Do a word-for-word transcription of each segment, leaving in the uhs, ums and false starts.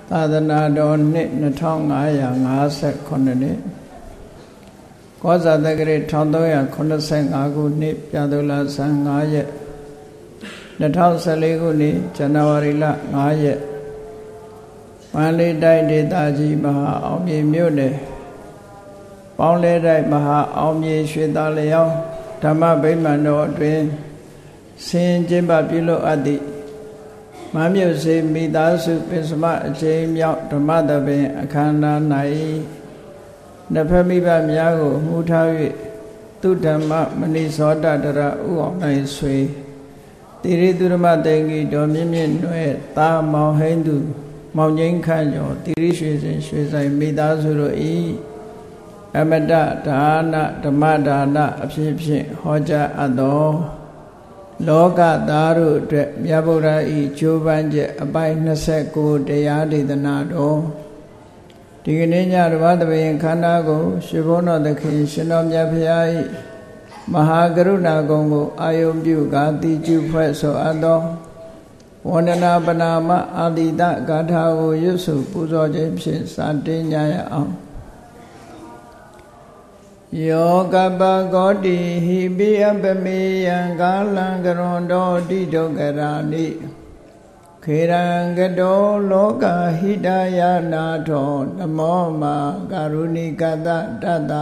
သာသနာတော်နှစ်နှစ်ထောင်ငါးရာငါးဆယ်ခုနှစ်ကောဇာတက္ကရာတစ်ထောင်သုံးရာခုနှစ်ဆယ်ငါးခုနှစ်ပြာသူလဆန်းငါးရက်နှစ်ထောင်ဆယ်လေးခုနှစ်ဇန်နဝါရီလငါးရက်မန္တလေးတိုင်းဒေသကြီးမဟာအောင်မြေမြို့နယ်ပေါင်းလဲတိုင်းမဟာအောင်မြေရွှေသားလျောင်းဓမ္မဗိမာန်တော်အတွင်ဆင်ကျင်းပပြုလုပ်အပ်သည့်မမြုပ်စေမိသားစုပစ္စမအချိန်မြောက်ဓမ္မသဘင်အခမ်းအနား၌နှစ်ဖက်မိဘများကိုမှုထား၍သူဓမ္မမဏိသောတတရဥအောင်နိုင်ဆွေတိရိသူဓမ္မတေငီတော်မြင့်မြင့်နွယ်တာမောင်ဟိန်းသူမောင်ငိမ့်ခန့်ကျော်တိရိရွှေစင်ရွှေဆိုင်မိသားစုတို့ဤအမတဒါနဓမ္မဒါနအဖြစ်ဖြင့်ဟောကြားအပ်သောလောကသားတို့အတွက်မြတ်ဗုဒ္ဓဤကျိုးပန်းချက်အပိုင်းနှစ်ဆယ်ကိုတရားဒေသနာတော်ဒီကနေ့ညဓမ္မသဘင်ခန္ဓာကိုရွှေဘုန်းတော်သခင်ရှင်တော်မြတ်ဖရာဤမဟာကရုဏာကုံကိုအာယုံပြုကာတိကျုဖွဲ့ဆိုအပ်သောဝန္ဒနာပနာမအာတိတဂါထာကိုရွတ်ဆိုပူဇော်ခြင်းဖြင့်စတင်ကြရအောင်ယောကပကောတိဟိပိအပမေယံကာလံကရွန်တောတိဒုက္ခရာနိခေရံကတောလောကဟိတယနာထောနမောမာကာရုဏိကတတတ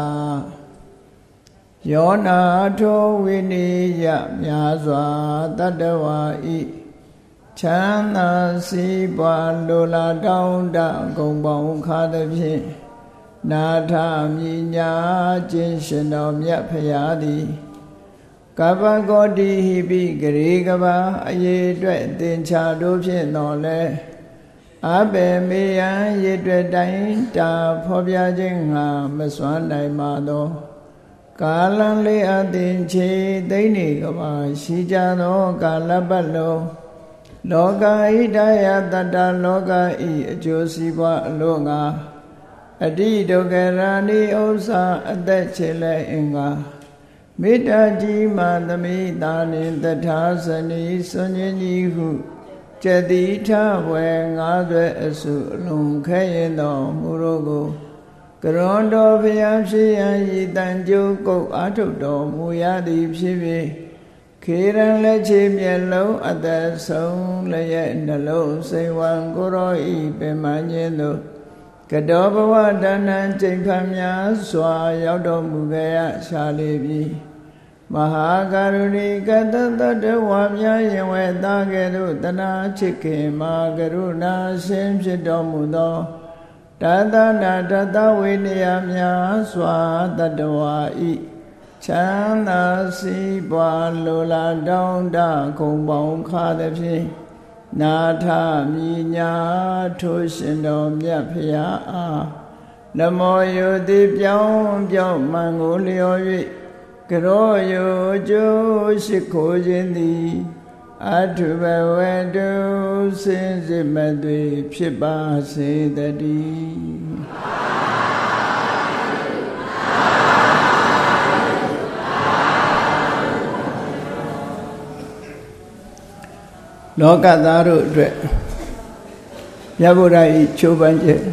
ယောနာထောဝိနိယမြာစွာတတဝါဤချမ်းသာစီးပွားလိုလားတောင်းတဂုံပေါင်းခါသဖြင့်နာထမြညာခြင်းရှင်တော်မြတ်ဖရာသည်ကပ္ပကောတိဟိပိဂရေကဘာအရေအတွက်သင်္ချာတို့ဖြင့်တော်လဲအဘယ်မေယံရေအတွက်တိုင်းတာဖော်ပြခြင်းငါမစွမ်းနိုင်ပါသောကာလံလေးအသင်ချေသိမ့်နေကဘာရှိကြသောကာလပတ်လုံးလောကဣဒယတတလောကဤအကျိုးစီးပွားအလို့ငါအတိဒုက္ခရာနိဥစ္စာအသက်ချေလဲအင်္ဂါမေတ္တာကြီးမှသမိတာနှင့်တထာဇနီစွန်ခြင်းကြီးဟုကျတိထဝေငါးသွဲအစုအလုံးခဲရင်တော်မူရောကိုကရွန်တော်ဖျားဖြစ်ရန်ဤတန်ကြုတ်ကုတ်အာထုတ်တော်မူရသည်ဖြစ်၍ခေရန်လက်ချေမျက်လုံးအသက်ဆုံးလည်းရဲ့နှလုံးစိတ်ဝံကိုရောဤပင်မခြင်းတို့ကတောဘဝတဏ္ဏကျိန်ဖန်များစွာရောက်တော်မူခဲ့ရရှာလေပြီမဟာကရုဏီကတတတဝါများရင်ဝဲသားကဲ့သို့တနာချစ်ခင်မာကရုဏာရှင်ဖြစ်တော်မူသောတသနာတတဝိနည်းများစွာတတဝါဤချမ်းသာစီးပွားလိုလားတောင်းတခုံပေါင်းခါသဖြင့်နာထမြညာထိုရှင်တော်မြတ်ဖရာအားနမောယုတိပြောင်းပြောင်းမှန်ကိုလျော်၍ကရောယုကျိုးရှိခိုးခြင်းသည်အထုဘဝတုစင်စစ်မသွေဖြစ်ပါစေတည်းလောကသားတို့အတွက်မြတ်ဗုဒ္ဓဤချိုးပန်းချက်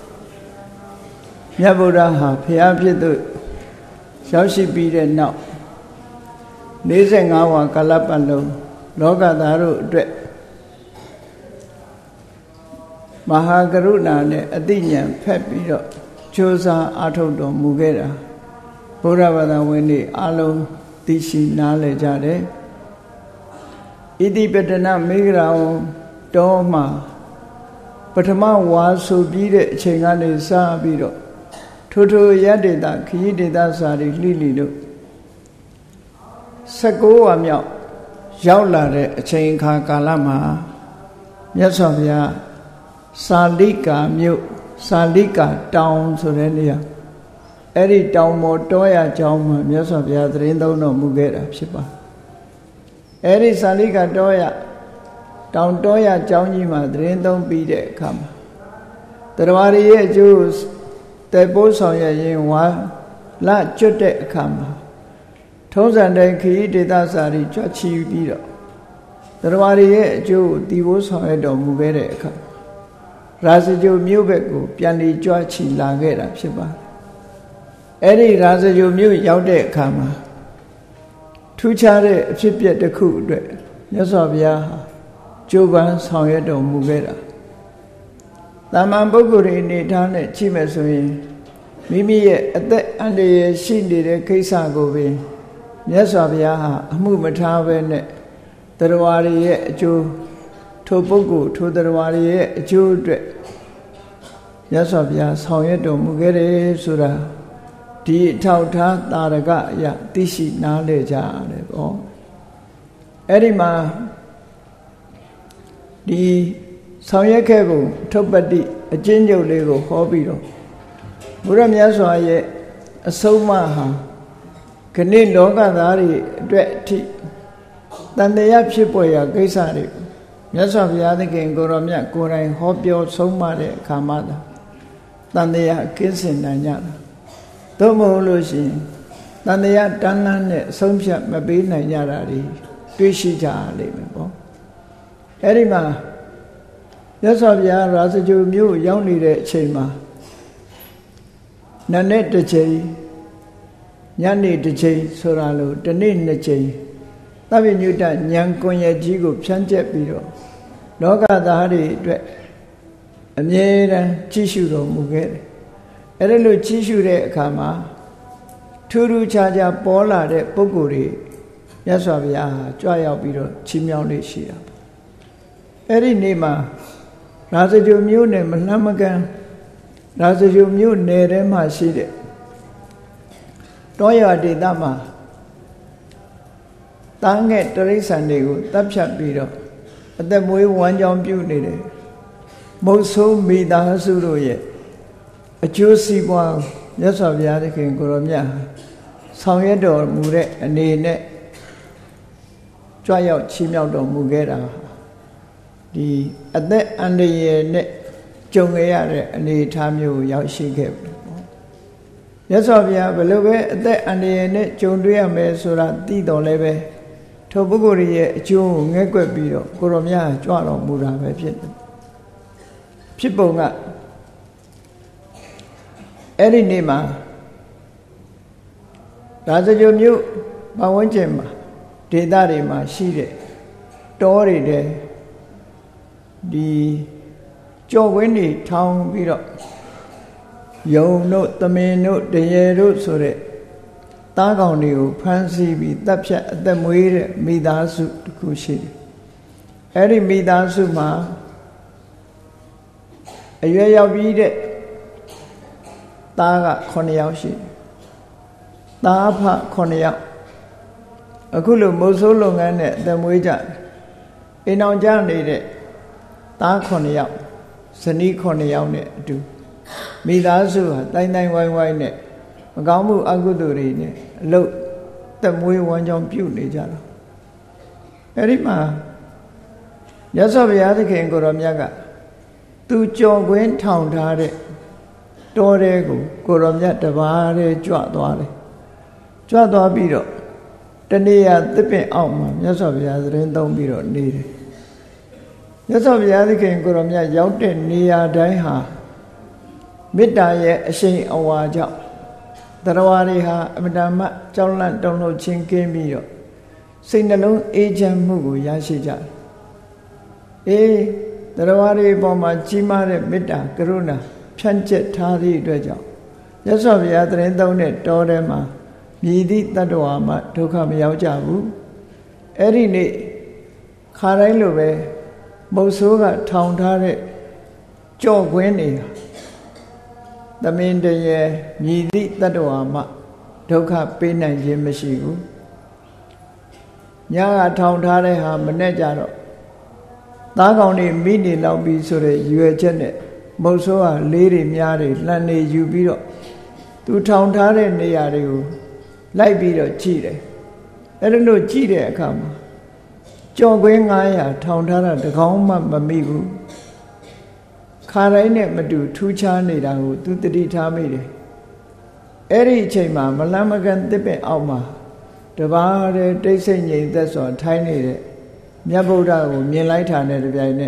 မြတ်ဗုဒ္ဓဟာဖျားဖြစ်သူရောက်ရှိပြီးတဲ့နောက်၄၅ဝါကာလပတ်လုံးလောကသားတို့အတွက်မဟာကရုဏာနဲ့အသိဉာဏ်ဖက်ပြီးတော့ကြိုးစားအားထုတ်တော်မူခဲ့တာဘုရားဘာသာဝင်တွေအလုံးသိရှိနားလည်ကြတယ်ဣတိပတနာမေဂရာဝတောမှာပထမဝါဆိုပြီးတဲ့အချိန်ကနေစပြီးတော့ထိုထိုရတ္တေတာခရီးဒေတာစာတွေလှိလိလို့၁၉ဝါမြောက်ရောက်လာတဲ့အချိန်အခါကာလမှာမြတ်စွာဘုရားစာလိကာမြို့စာလိကာတောင်ဆိုတဲ့နေရာအဲ့ဒီတောင်ပေါ်တောရကျောင်းမှာမြတ်စွာဘုရားသရင်သုံးတော်မူခဲ့တာဖြစ်ပါအဲ့ဒီစာလိကတောရတောင်တောရကျောင်းကြီးမှာသရင်သုံးပြီးတဲ့အခါမှာတရားရည်ရဲ့အကျိုးတေပိုးဆောင်ရရင်ဝါလကျွတ်တဲ့အခါမှာထုံးစံတိုင်းခရီးဒေသစာရီကြွချီပြီးတော့တရားရည်ရဲ့အကျိုးကိုတည်ဖို့ဆောင်ရတော်မူခဲ့တဲ့အခါရရာဇဂိုမြို့ဘက်ကိုပြန်လေကြွချီလာခဲ့တာဖြစ်ပါတယ်အဲ့ဒီရာဇဂိုမြို့ရောက်တဲ့အခါမှာထူးခြားတဲ့အဖြစ်အပျက်တစ်ခုအတွက်မြတ်စွာဘုရားဟာကြိုးပမ်းဆောင်ရွက်တော်မူခဲ့တာတာမန်ပုဂ္ဂိုလ်တွေအနေထားနဲ့ကြည့်မယ်ဆိုရင်မိမိရဲ့အသက်အန္တရာယ်ရှိနေတဲ့ကိစ္စကိုပင်မြတ်စွာဘုရားဟာအမှုမထားဘဲနဲ့တရားဝါတွေရဲ့အကျိုးထိုပုဂ္ဂိုလ်ထိုတရားဝါတွေရဲ့အကျိုးအတွက်မြတ်စွာဘုရားဆောင်ရွက်တော်မူခဲ့တယ်ဆိုတာဒီအထောက်ထားတာရကအရာသိရှိနားလည်ကြရတယ်ပေါ့အဲ့ဒီမှာဒီဆောင်ရွက်ခဲ့ပုံထုပ္ပတ္တိအကျဉ်းချုပ်လေးကိုဟောပြီးတော့ဘုရားမြတ်စွာရဲ့အဆုံးအမဟာခဏလောကသားတွေအတွက်အထိတန်တရားဖြစ်ပေါ်ရာကိစ္စတွေမြတ်စွာဘုရားသခင်ကိုရောမြတ်ကိုယ်တိုင်ဟောပြောဆုံးမတဲ့အခါမှာတန်တရားကင်းစင်နိုင်ကြတာသို့မဟုတ်လို့ရှိရင်တန်တရားတန်းလန်းနဲ့ဆုံးဖြတ်မပေးနိုင်ကြတာတွေတွေ့ရှိကြရလိမ့်မယ်ပေါ့အဲ့ဒီမှာမြတ်စွာဘုရားရာဇဂိုမြို့ရောက်နေတဲ့အချိန်မှာနတ်နဲ့တစ်ချိန်ညနေတစ်ချိန်ဆိုတာလို့တနေ့နှစ်ချိန်သဗ္ဗညုတဉာဏ်ကွန်ရက်ကြီးကိုဖြန့်ကျက်ပြီးတော့လောကသားတွေအတွက်အမြဲတမ်းကြည့်ရှုတော်မူခဲ့တယ်အဲ့ဒါလို့ကြည့်ရှုတဲ့အခါမှာထူးထူးခြားခြားပေါ်လာတဲ့ပုဂ္ဂိုလ်တွေမြတ်စွာဘုရားဟာကြွရောက်ပြီးတော့ချီးမြှောက်လေးရှိတာပေါ့အဲ့ဒီနေ့မှာရာဇဂိုမြို့နယ်မလှမ်းမကမ်းရာဇဂိုမြို့နယ်ထဲမှာရှိတဲ့တောရွာဒေသမှာတန်းငယ်တရိစ္ဆာန်တွေကိုတပ်ဖြတ်ပြီးတော့အသက်မွေးဝမ်းကြောင်းပြုနေတယ်မုတ်ဆိုးမိသားစုတို့ရဲ့အကျိုးစီးပွားမြတ်စွာဘုရားသခင်ကိုရောမြတ်ဆောင်ရွက်တော်မူတဲ့အနေနဲ့ကြွရောက်ချီးမြှောက်တော်မူခဲ့တာဒီအသက်အန္တရာယ်နဲ့ကြုံရတဲ့အနေအထားမျိုးကိုရောက်ရှိခဲ့ပြီပေါ့မြတ်စွာဘုရားဘယ်လိုပဲအသက်အန္တရာယ်နဲ့ကြုံတွေ့ရမယ်ဆိုတာသိတော်လည်းပဲထိုပုဂ္ဂိုလ်ရဲ့အကျိုးကိုငဲ့ကွက်ပြီးတော့ကိုရောမြတ်ကြွတော်မူတာပဲဖြစ်တယ်ဖြစ်ပုံကအဲ့ဒီနေ့မှာရာဇဂိုမြို့ပတ်ဝန်းကျင်မှာဒေသတွေမှာရှိတဲ့တောတွေတဲ့ဒီကြော်ဝင်းတွေထောင်ပြီးတော့ယုံတို့သမင်တို့တရေတို့ဆိုတဲ့သားကောင်တွေကိုဖမ်းဆီးပြီးတပ်ဖြတ်အသက်မွေးတဲ့မိသားစုတစ်ခုရှိတယ်အဲ့ဒီမိသားစုမှာအရွယ်ရောက်ပြီးတဲ့သားကခုနှစ်ယောက်ရှိတယ်သားဖခုနှစ်ယောက်အခုလိုမိုးဆိုးလုပ်ငန်းနဲ့အသက်မွေးကြတယ်အိမ်အောင်ကြနေတဲ့သားခုနှစ်ယောက်ဇနီးခုနှစ်ယောက်နဲ့အတူမိသားစုဟာတိုင်းတိုင်းဝိုင်းဝိုင်းနဲ့မကောင်းမှုအကုသိုလ်တွေနဲ့အလုတ်သက်မွေးဝမ်းကြောင်းပြုနေကြတော့အဲ့ဒီမှာမြတ်စွာဘုရားသခင်ကိုရောမြတ်ကသူကြော်ခွင်းထောင်ထားတဲ့တောထဲကိုကိုရောမြတ်တပါးတည်းကြွသွားတယ်ကြွသွားပြီးတော့တနေ့ရသစ်ပင်အောက်မှာမြတ်စွာဘုရားသတင်းသုံးပြီးတော့နေတယ်မြတ်စွာဘုရားသခင်ကိုရောမြတ်ရောက်တဲ့နေရာတိုင်းဟာမေတ္တာရဲ့အရှိန်အဝါကြောင့်တရားဝါတွေဟာအမတမကြောက်လန့်တုန်လှုပ်ခြင်းကင်းပြီးတော့စိတ်နှလုံးအေးချမ်းမှုကိုရရှိကြတယ်အေးတရားဝါတွေပေါ်မှာကြီးမားတဲ့မေတ္တာကရုဏာဖြန့်ကျက်ထားသည့်အတွက်ကြောင့်မြတ်စွာဘုရားသတင်းသုံးတဲ့တောထဲမှာမြည်သည့်တတ္တဝါမှဒုက္ခမရောက်ကြဘူးအဲ့ဒီနေ့ခါတိုင်းလိုပဲမုတ်ဆိုးကထောင်ထားတဲ့ကြော့ခွင်းနေသမင်တရေမြည်သည့်တတ္တဝါမှဒုက္ခပေးနိုင်ခြင်းမရှိဘူးညကထောင်ထားတဲ့ဟာမနဲ့ကြတော့သားကောင်တွေမိနေလောက်ပြီးဆိုတဲ့ရွယ်ချက်နဲ့မုတ်ဆိုးကလေးတွေများတွေလှန်နေယူပြီးတော့သူထောင်ထားတဲ့နေရာတွေကိုလိုက်ပြီးတော့ကြည့်တယ်အဲ့ဒါလို့ကြည့်တဲ့အခါမှာကြော်ခွင်းငါးရာထောင်ထားတာတကောင်းမှမမိဘူးခါတိုင်းနဲ့မတူထူးခြားနေတာကိုသူတတိထားမိတယ်အဲ့ဒီအချိန်မှာမလန်းမကန်တစ်ပင်အောက်မှာတပါးတဲ့တိတ်ဆိတ်ငြိမ်သက်စွာထိုင်းနေတဲ့မြတ်ဗုဒ္ဓကိုမြင်လိုက်တာနဲ့တပြိုင်နက်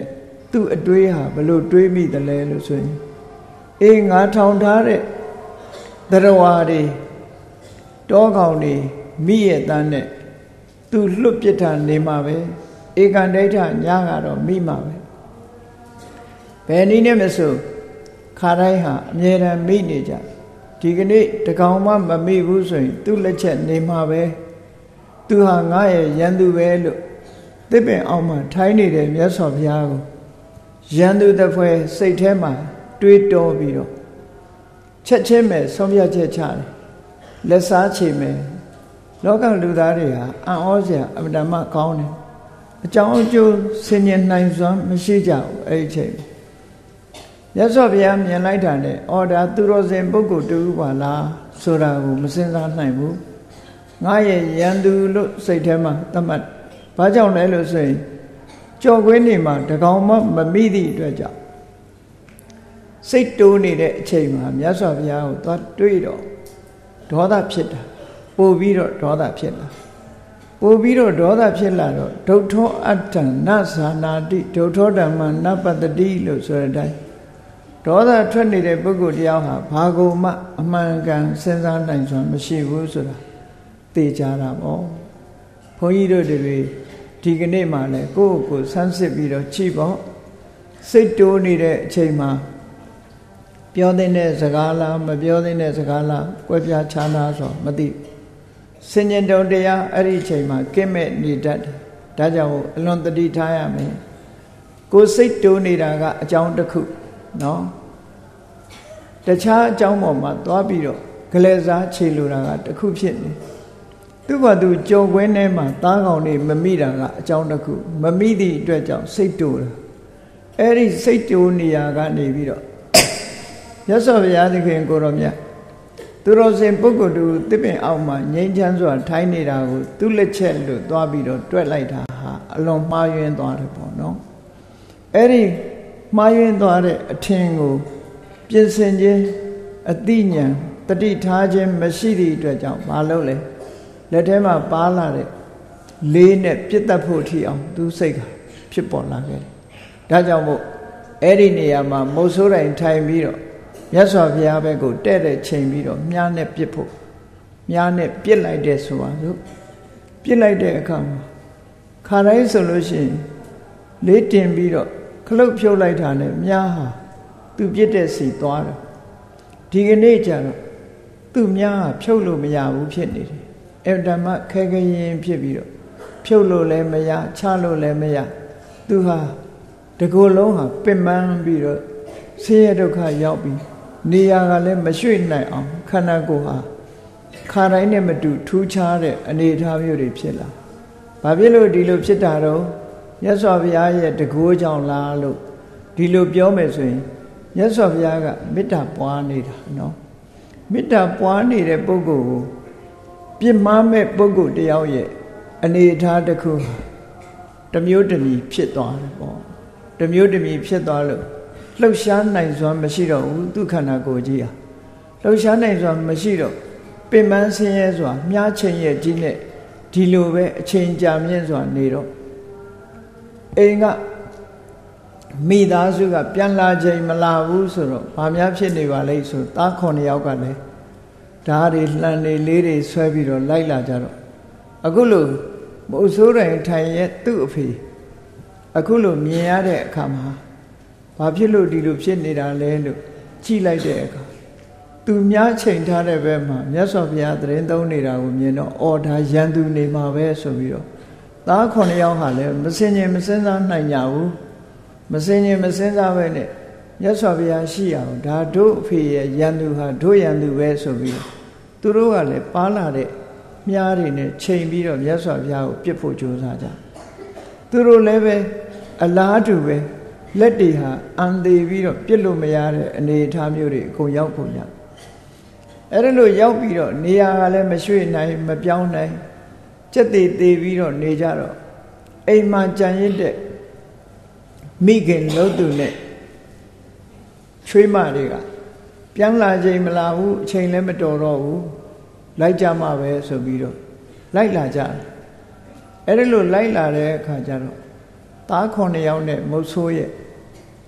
သူ့အတွေးဟာဘလို့တွေးမိတယ်လဲလို့ဆိုရင်အေးငါထောင်ထားတဲ့သရဝါတွေတောကောင်တွေမိရဲ့တန်းနဲ့သူလွတ်ပစ်တာနေမှာပဲဧကန္ဒိဋ္ဌညကတော့မိမှာပဲဘယ်နည်းနဲ့မဆိုခါတိုင်းဟာအမြဲတမ်းမိနေကြဒီကနေ့တကောင်မှမမိဘူးဆိုရင်သူ့လက်ချက်နေမှာပဲသူဟာငါရဲ့ရန်သူပဲလို့သစ်ပင်အောင်မှထိုင်းနေတဲ့မြတ်စွာဘုရားကိုရန်သူတစ်ဖွဲစိတ်ထဲမှာတွေးတောပြီးတော့ချက်ချင်းပဲဆုံးဖြတ်ချက်ချတယ်လက်စားချေမယ်လောကလူသားတွေဟာအံ့ဩစရာအမှန်တမ်းကောင်းတယ်အကြောင်းအကျိုးဆင်ញင်နိုင်စွမ်းမရှိကြဘူးအဲ့ဒီချိန်မြတ်စွာဘုရားမြင်လိုက်တာနဲ့အော်ဒါသူတော်စင်ပုဂ္ဂိုလ်တူပါလားဆိုတာကိုမစဉ်းစားနိုင်ဘူးငါရဲ့ရန်သူလို့စိတ်ထဲမှာသတ်မှတ်ဘာကြောင့်လဲလို့ဆိုရင်ကြော်ကွင်းနေမှာတကောင်မှမမိသည့်အတွက်ကြောင့်စိတ်တိုးနေတဲ့အချိန်မှာမြတ်စွာဘုရားကိုသွားတွေးတော့ဒေါသဖြစ်တာပို့ပြီးတော့ဒေါသဖြစ်လာပို့ပြီးတော့ဒေါသဖြစ်လာတော့ဒုဋ္ဌောအတ္တနသနာတိဒုဋ္ဌောဓမ္မနပတ္တိလို့ဆိုတဲ့အတိုင်းဒေါသထွက်နေတဲ့ပုဂ္ဂိုလ်တရားဟာဘာကိုမှအမှန်ကန်စဉ်းစားနိုင်စွမ်းမရှိဘူးဆိုတာသိကြတာပေါ့ဘုန်းကြီးတို့တွေဒီကနေ့မှလည်းကိုယ့်ကိုယ်ဆန်းစစ်ပြီးတော့ကြည့်ပေါ့စိတ်တိုးနေတဲ့အချိန်မှာပြောတဲ့စကားလားမပြောတဲ့စကားလားကွဲပြားခြားနာဆိုမသိစဉ္ညာတုံတရားအဲ့ဒီအချိန်မှာကင့်မဲ့နေတတ်တယ်ဒါကြောင့်အလွန်တတိထားရမယ်ကိုယ်စိတ်တိုးနေတာကအကြောင်းတစ်ခုနော်တခြားအကြောင်းပေါ်မှာသွားပြီးတော့ဂလဲစားခြေလိုတာကတစ်ခုဖြစ်နေသူ့ဘာသူကြော်ကွင်းထဲမှာသားကောင်တွေမမိတာကအကြောင်းတစ်ခုမမိသည့်အတွက်ကြောင့်စိတ်တိုးတာအဲ့ဒီစိတ်တိုးနေရာကနေပြီးတော့မြတ်စွာဘုရားသခင်ကိုရောမြတ်သူတော်စင်ပုဂ္ဂိုလ်တူတစ်ပင်အောက်မှာငြိမ်းချမ်းစွာထိုင်းနေတာကိုသူ့လက်ချက်လို့သွားပြီးတော့တွက်လိုက်တာဟာအလွန်မှားယွင်းသွားတယ်ပေါ့နော်အဲ့ဒီမှားယွင်းသွားတဲ့အထင်ကိုပြင်ဆင်ခြင်းအတိညာတတိထားခြင်းမရှိသည့်အတွက်ကြောင့်မလုပ်လဲလက်ထဲမှာပါလာတဲ့လေးနဲ့ပြစ်တတ်ဖို့ထီအောင်သူစိတ်ကဖြစ်ပေါ်လာခဲ့တယ်ဒါကြောင့်မို့အဲ့ဒီနေရာမှာမုတ်ဆိုးတိုင်းထိုင်ပြီးတော့မြတ်စွာဘုရားဘက်ကိုတဲ့တဲ့ချိန်ပြီးတော့မြားနဲ့ပြစ်ဖို့မြားနဲ့ပြစ်လိုက်တဲ့ဆိုပါစို့ပြစ်လိုက်တဲ့အခါမှာခါတိုင်းဆိုလို့ရှိရင်လေးတင်ပြီးတော့ခလုတ်ဖြုတ်လိုက်တာနဲ့မြားဟာသူပြစ်တဲ့စီသွားတယ်ဒီကနေ့ကျတော့သူ့မြားဟာဖြုတ်လို့မရဘူးဖြစ်နေတယ်အဗ္ဗဓမ္မခဲခဲရင်ဖြစ်ပြီးတော့ဖြုတ်လို့လည်းမရချလို့လည်းမရသူဟာတကူလုံးဟာပင်ပန်းပြီးတော့ဆင်းရဲဒုက္ခရောက်ပြီးနေရာကလည်းမရွှေ့နိုင်အောင်ခန္ဓာကိုယ်ဟာခါတိုင်းနဲ့မတူထူးခြားတဲ့အနေအထားမျိုးတွေဖြစ်လာ။ဘာဖြစ်လို့ဒီလိုဖြစ်တာတော့မြတ်စွာဘုရားရဲ့တကူကြောင့်လားလို့ဒီလိုပြောမယ်ဆိုရင်မြတ်စွာဘုရားကမေတ္တာပွားနေတာနော်။မေတ္တာပွားနေတဲ့ပုဂ္ဂိုလ်ကိုပြစ်မှားမဲ့ပုဂ္ဂိုလ်တယောက်ရဲ့အနေအထားတစ်ခုတစ်မျိုးတစ်မည်ဖြစ်သွားတယ်ပေါ့။တစ်မျိုးတစ်မည်ဖြစ်သွားလို့လှုပ်ရှားနိုင်စွမ်းမရှိတော့ဘူးသူခန္ဓာကိုယ်ကြီးဟာလှုပ်ရှားနိုင်စွမ်းမရှိတော့ပင်ပန်းဆင်းရဲစွာမြားချိန်ရဲ့ကြီးနဲ့ဒီလိုပဲအချိန်ကြာမြင့်စွာနေတော့အိမ်ကမိသားစုကပြန်လာချိန်မလာဘူးဆိုတော့ဘာများဖြစ်နေပါလိမ့်ဆိုသားခုနှစ်ယောက်ကလည်းဓာတ်တွေလှန်နေလေးတွေဆွဲပြီးတော့လိုက်လာကြတော့အခုလို့မုတ်ဆိုးတိုင်းထိုင်ရဲ့သူ့အဖေအခုလို့မြင်ရတဲ့အခါမှာဘာဖြစ်လို့ဒီလိုဖြစ်နေတာလဲလို့ကြည့်လိုက်တဲ့အခါသူများချိန်ထားတဲ့ဘက်မှာမြတ်စွာဘုရားသတင်းသုံးနေတာကိုမြင်တော့အော်ဒါရန်သူနေမှာပဲဆိုပြီးတော့သားခုနှစ်ယောက်ဟာလည်းမစင်ရင်မစင်စားနိုင်ကြဘူးမစင်ရင်မစင်စားပဲနဲ့မြတ်စွာဘုရားရှိအောင်ဒါတို့အဖေရဲ့ရန်သူဟာတို့ရန်သူပဲဆိုပြီးတော့သူတို့ကလည်းပါလာတဲ့မြားတွေနဲ့ချိန်ပြီးတော့မြတ်စွာဘုရားကိုပြစ်ဖို့ကြိုးစားကြသူတို့လည်းပဲအလားတူပဲလက်တွေဟာအန်သေးပြီးတော့ပြစ်လို့မရတဲ့အနေအထားမျိုးတွေအကုန်ရောက်ကုန်ကြအဲ့ဒါလို့ရောက်ပြီးတော့နေရာကလည်းမရွှေ့နိုင်မပြောင်းနိုင်စက်သေးသေးပြီးတော့နေကြတော့အိမ်မှာကြံရစ်တဲ့မိခင်လို့သူနဲ့ချွေးမတွေကပြန်လာချိန်မလာဘူးအချိန်လည်းမတော်တော့ဘူးလိုက်ကြမှာပဲဆိုပြီးတော့လိုက်လာကြတယ်အဲ့ဒါလို့လိုက်လာတဲ့အခါကျတော့သားခုနှစ်ယောက်နဲ့မုတ်ဆိုးရဲ့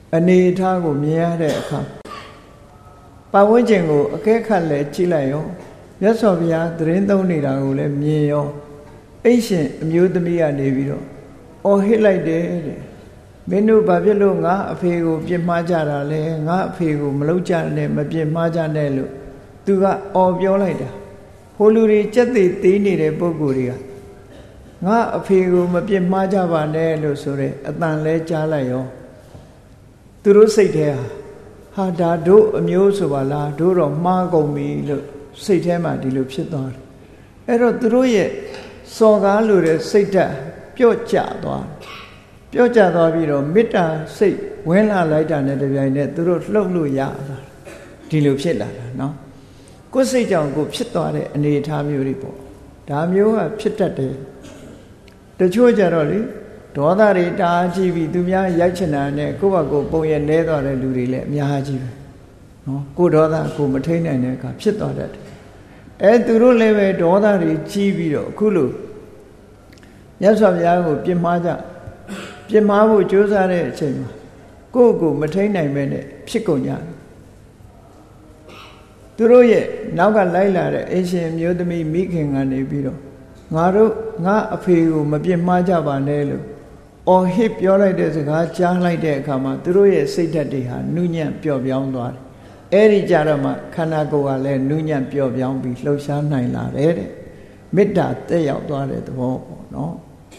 အနေထားကိုမြင်ရတဲ့အခါပတ်ဝန်းကျင်ကိုအကဲခတ်လဲကြည့်လိုက်ရောမြတ်စွာဘုရားသတင်းသုံးနေတာကိုလည်းမြင်ရောအိရှင်အမျိုးသမီးကနေပြီးတော့အော်ဟစ်လိုက်တယ်တဲ့မင်းတို့ဘာဖြစ်လို့ငါအဖေကိုပြစ်မှားကြတာလဲငါအဖေကိုမလုပ်ကြနဲ့မပြစ်မှားကြနဲ့လို့သူကအော်ပြောလိုက်တာဟိုလူတွေကြက်သေးသေးနေတဲ့ပုဂ္ဂိုလ်တွေကငါအဖေကိုမပြစ်မှားကြပါနဲ့လို့ဆိုတဲ့အတန်လဲကြားလိုက်ရောသူတို့စိတ်ထဲဟာဟာဒါတို့အမျိုးဆိုပါလားတို့တော့မှားကုန်ပြီလို့စိတ်ထဲမှာဒီလိုဖြစ်သွားတယ်အဲ့တော့သူတို့ရဲ့စော်ကားလိုတဲ့စိတ်ဓာတ်ပျော့ကျသွားပျော့ကျသွားပြီးတော့မေတ္တာစိတ်ဝင်လာလိုက်တာနဲ့တပြိုင်နက်သူတို့လှုပ်လို့ရတာဒီလိုဖြစ်လာတာเนาะကိုယ်စိတ်ကြောင့်ကိုဖြစ်သွားတဲ့အနေအထားမျိုးတွေပေါ့ဒါမျိုးကဖြစ်တတ်တယ်တချို့ကြတော့လေဒေါသတွေတားကြည့်ပြီးသူများရိုက်ချင်တာနဲ့ကိုယ့်ဘာကိုပုံရနေသွားတဲ့လူတွေလည်းအများကြီးပဲနော်ကိုဒေါသကိုမထိန်နိုင်တဲ့အခါဖြစ်သွားတတ်တယ်အဲသူတို့လည်းပဲဒေါသတွေကြီးပြီးတော့အခုလိုမြတ်စွာဘုရားကိုပြစ်မှားကြပြစ်မှားဖို့ကြိုးစားတဲ့အချိန်မှာကိုယ့်ကိုမထိန်နိုင်ပဲနဲ့ဖြစ်ကုန်ကြတယ်သူတို့ရဲ့နောက်ကလိုက်လာတဲ့အရှင်မျိုးသမီးမိခင်ကနေပြီးတော့ငါတို့ငါအဖေကိုမပြစ်မှားကြပါနဲ့လို့အော်ဟစ်ပြောလိုက်တဲ့စကားကြားလိုက်တဲ့အခါမှာသူတို့ရဲ့စိတ်ဓာတ်တွေဟာနုညံ့ပျော့ပြောင်းသွားတယ်အဲ့ဒီကြတော့မှခန္ဓာကိုယ်ကလည်းနုညံ့ပျော့ပြောင်းပြီးလှုပ်ရှားနိုင်လာတယ်တဲ့မေတ္တာတက်ရောက်သွားတဲ့သဘောပေါ့နော်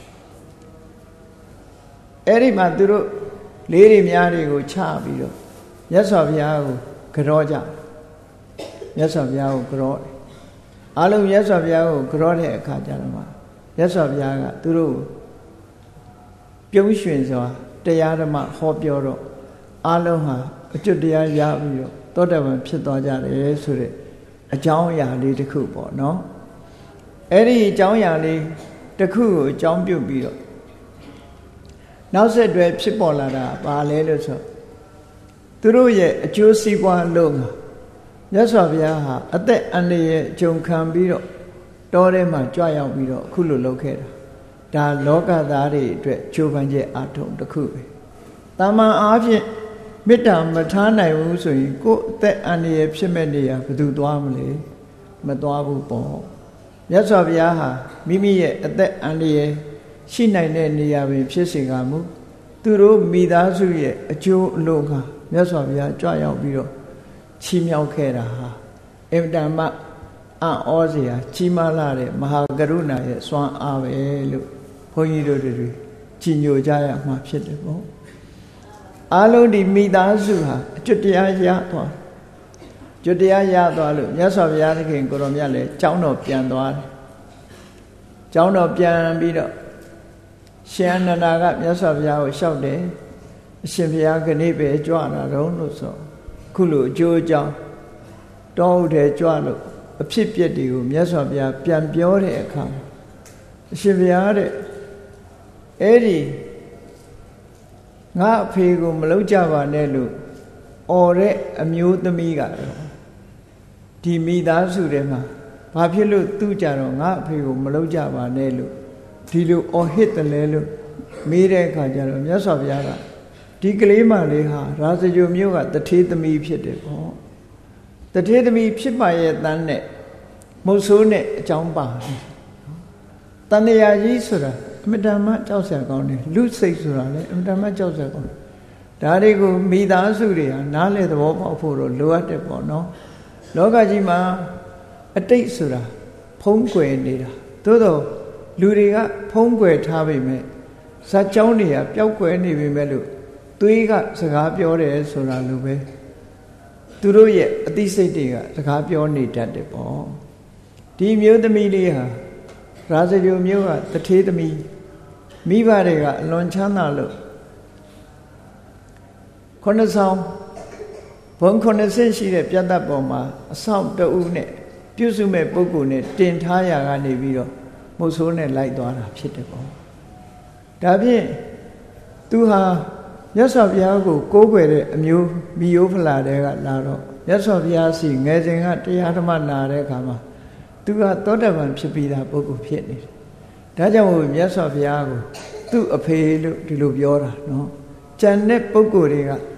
အဲ့ဒီမှာသူတို့လေးတွေများတွေကိုချပြီးတော့မြတ်စွာဘုရားကိုကြောကြမြတ်စွာဘုရားကိုကြောတယ်အလုံးမြတ်စွာဘုရားကိုကြောတဲ့အခါကျတော့မှမြတ်စွာဘုရားကသူတို့ပြုံးရွှင်စွာတရားဓမ္မဟောပြောတော့အလုံးဟာအကျွတ်တရားရပြီးတော့သောတပန်ဖြစ်သွားကြတယ်ဆိုတဲ့အကြောင်းအရာလေးတစ်ခုပေါ့နော်အဲ့ဒီအကြောင်းအရာလေးတစ်ခုကိုအကြောင်းပြုပြီးတော့နောက်ဆက်တွဲဖြစ်ပေါ်လာတာဘာလဲလို့ဆိုသူတို့ရဲ့အကျိုးစီးပွားလုံးမြတ်စွာဘုရားဟာအသက်အန္တရာယ်ကြုံခံပြီးတော့တောထဲမှာကြွရောက်ပြီးတော့အခုလိုလုပ်ခဲ့တာဒါလောကသားတွေအတွက်ကြိုးပမ်းချက်အထုံးတစ်ခုပဲတာမန်အားဖြင့်မေတ္တာမထားနိုင်ဘူးဆိုရင်ကိုယ်အသက်အန္တရာယ်ဖြစ်မဲ့နေရဘယ်သူသွားမလဲမသွားဘူးပေါ့မြတ်စွာဘုရားဟာမိမိရဲ့အသက်အန္တရာယ်ရှိနိုင်တဲ့နေရာပင်ဖြစ်စေကမူသူတို့မိသားစုရဲ့အကျိုးအလို့ကမြတ်စွာဘုရားကြွရောက်ပြီးတော့ချီးမြှောက်ခဲ့တာဟာအင်တန်မှအံ့ဩစရာကြီးမားလာတဲ့မဟာကရုဏာရဲ့စွမ်းအားပဲလို့ဘုန်းကြီးတို့တွေကြီးညိုကြရမှာဖြစ်တယ်ပေါ့အလုံးဒီမိသားစုဟာအကျွတ်တရားရသွားကျွတ်တရားရသွားလို့မြတ်စွာဘုရားသခင်ကိုရောမြတ်လည်းကျောင်းတော်ပြန်သွားတယ်ကျောင်းတော်ပြန်ပြီးတော့ရှင်အနန္ဒာကမြတ်စွာဘုရားကိုလျှောက်တယ်အရှင်ဘုရားခဏိပဲကြွလာတော့လို့ဆိုခုလိုအကျိုးအကြောင်းတောဟုတ်တယ်ကြွလို့အဖြစ်ပြက်တွေကိုမြတ်စွာဘုရားပြန်ပြောတဲ့အခါအရှင်ဘုရားတဲ့အဲ့ဒီငါအဖေကိုမလုပ်ကြပါနဲ့လို့អော်တဲ့အမျိုးသမီးကတော့ဒီမိသားစုထဲမှာဘာဖြစ်လို့သူ့ကြတော့ငါအဖေကိုမလုပ်ကြပါနဲ့လို့ဒီလိုអော်ဟစ်တယ်လဲလို့မေးတဲ့အခါကျတော့မြတ်စွာဘုရားကဒီကလေးမလေးဟာရာဇဂိုမျိုးကတထေးသမီးဖြစ်တယ်ပေါ့တထေးသမီးဖြစ်ပါရဲ့တန်းနဲ့မုတ်ဆိုးနဲ့အကြောင်းပါတယ်တန်တရားကြီးဆိုတာအမတန်မှကြောက်စရာကောင်းတယ်လူစိတ်ဆိုတာလည်းအမတန်မှကြောက်စရာကောင်းတယ်ဒါတွေကိုမိသားစုတွေဟာနားလေသဘောပေါက်ဖို့တော့လိုအပ်တယ်ပေါ့နော်လောကကြီးမှာအတိတ်ဆိုတာဖုံးကွယ်နေတာသို့တော့လူတွေကဖုံးကွယ်ထားပေမဲ့ဇာတ်ကြောင်းတွေကပျောက်ကွယ်နေပေမဲ့လို့သွေးကစကားပြောတယ်ဆိုတာလိုပဲသူတို့ရဲ့အသိစိတ်တွေကစကားပြောနေတတ်တယ်ပေါ့ဒီမျိုးသမီးလေးဟာရာဇဂိုမျိုးကတထေးသမီးမိဘတွေကအလွန်ချမ်းသာလို့ခုနှစ်ဆောင်ဘုံခုနှစ်ဆင့်ရှိတဲ့ပြတ်သက်ပေါ်မှာအဆောင်တအုပ်နဲ့ပြုစုမဲ့ပုဂ္ဂိုလ်နဲ့တင်ထားရာကနေပြီးတော့မုတ်ဆိုးနဲ့လိုက်သွားတာဖြစ်တယ်ပေါ့ဒါဖြင့်သူဟာမြတ်စွာဘုရားကိုကိုးကွယ်တဲ့အမျိုးမိယိုးဖလာတဲ့ကလာတော့မြတ်စွာဘုရားစီငယ်စဉ်ကတရားဓမ္မနာတဲ့အခါမှာသူကသောတပန်ဖြစ်ပြီးသားပုဂ္ဂိုလ်ဖြစ်နေတယ်ဒါကြောင့်မို့မြတ်စွာဘုရားကိုသူ့အဖေလို့ဒီလိုပြောတာနော်ကျန်တဲ့ပုဂ္ဂိုလ်တွေက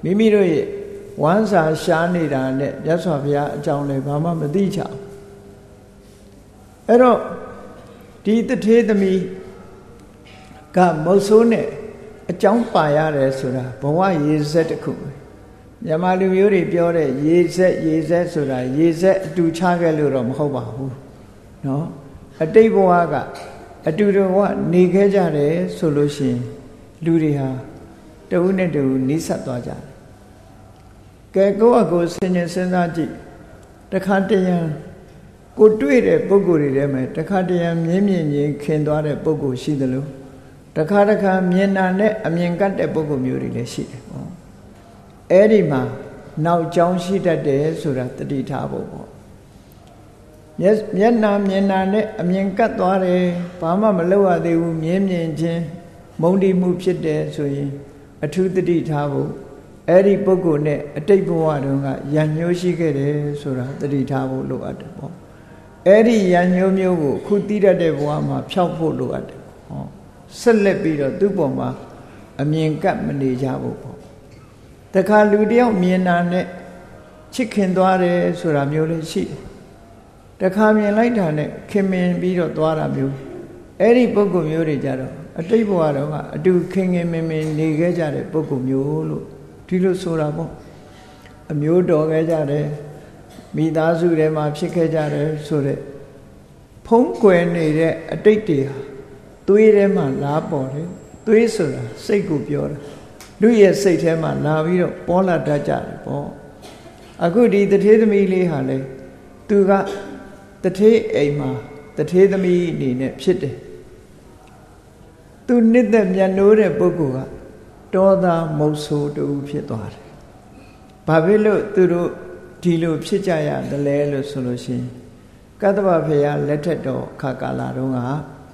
မိမိတို့ရဲ့ဝမ်းစာရှားနေတာနဲ့မြတ်စွာဘုရားအကြောင်းလည်းဘာမှမသိချဘူးအဲ့တော့ဒီတထေးသမီးကမုတ်ဆိုးနဲ့အကြောင်းပါရတယ်ဆိုတာဘဝရေစက်တစ်ခုမြန်မာလူမျိုးတွေပြောတဲ့ရေစက်ရေစက်ဆိုတာရေစက်အတူချခဲ့လို့တော့မဟုတ်ပါဘူးเนาะအတိတ်ဘဝကအတူတူကနေခဲ့ကြတယ်ဆိုလို့ရှိရင်လူတွေဟာတဝုနဲ့တဝုနီးစပ်သွားကြတယ်ကဲကိုယ့်အကိုစဉ်းကျင်စဉ်းစားကြည့်တခါတရံကိုတွေ့တဲ့ပုဂ္ဂိုလ်တွေထဲမှာတခါတရံမြင်းမြင့်ချင်းခင်သွားတဲ့ပုဂ္ဂိုလ်ရှိသလိုတခါတခါမြင်နာနဲ့အမြင်ကတ်တဲ့ပုဂ္ဂိုလ်မျိုးတွေလည်းရှိတယ်ပေါ့အဲ့ဒီမှာနောက်ကြောင်းရှိတတ်တယ်ဆိုတာတတိထားဖို့ပေါ့မျက်နာမြင်နာနဲ့အမြင်ကတ်သွားတယ်ဘာမှမလုပ်ရသေးဘူးမြင်းမြင်ချင်းမုန်းတိမှုဖြစ်တယ်ဆိုရင်အထူးတတိထားဖို့အဲ့ဒီပုဂ္ဂိုလ်နဲ့အတိတ်ဘဝတုန်းကရံညှိုးရှိခဲ့တယ်ဆိုတာတတိထားဖို့လိုအပ်တယ်ပေါ့အဲ့ဒီရံညှိုးမျိုးကိုခုတိရတဲ့ဘဝမှာဖျောက်ဖို့လိုအပ်တယ်ဟောဆက်လက်ပြီးတော့သူ့ပေါ်မှာအမြင်ကပ်မနေကြဘူးပေါ့တခါလူတယောက်မြင်တာနဲ့ချစ်ခင်သွားတယ်ဆိုတာမျိုးလည်းရှိတယ်တခါမြင်လိုက်တာနဲ့ခင်မင်ပြီးတော့သွားတာမျိုးအဲ့ဒီပုဂ္ဂိုလ်မျိုးတွေကြတော့အတိတ်ဘဝတုန်းကအတူခင်ခင်မင်မင်နေခဲ့ကြတဲ့ပုဂ္ဂိုလ်မျိုးလို့ဒီလိုဆိုတာပေါ့အမျိုးတော်ခဲ့ကြတယ်မိသားစုထဲမှာဖြစ်ခဲ့ကြတယ်ဆိုတဲ့ဖုံးကွယ်နေတဲ့အတိတ်တွေဟာသွေးထဲမှာလာပေါ်တယ်သွေးဆိုတာစိတ်ကိုပြောတာလူရဲ့စိတ်ထဲမှာလာပြီးတော့ပေါ်လာတတ်ကြတယ်ပေါ့အခုဒီတထေးသမီးလေးဟာလေသူကတထေးအိမ်မှာတထေးသမီးအနေနဲ့ဖြစ်တယ်သူနှစ်သက်မြတ်နိုးတဲ့ပုဂ္ဂိုလ်ကတောသားမုတ်ဆိုးတူဖြစ်သွားတယ်ဘာဖြစ်လို့သူတို့ဒီလိုဖြစ်ကြရတယ်လဲလို့ဆိုလို့ရှိရင်ကတ္တဗဘုရားလက်ထက်တော်ခါကာလတုန်းက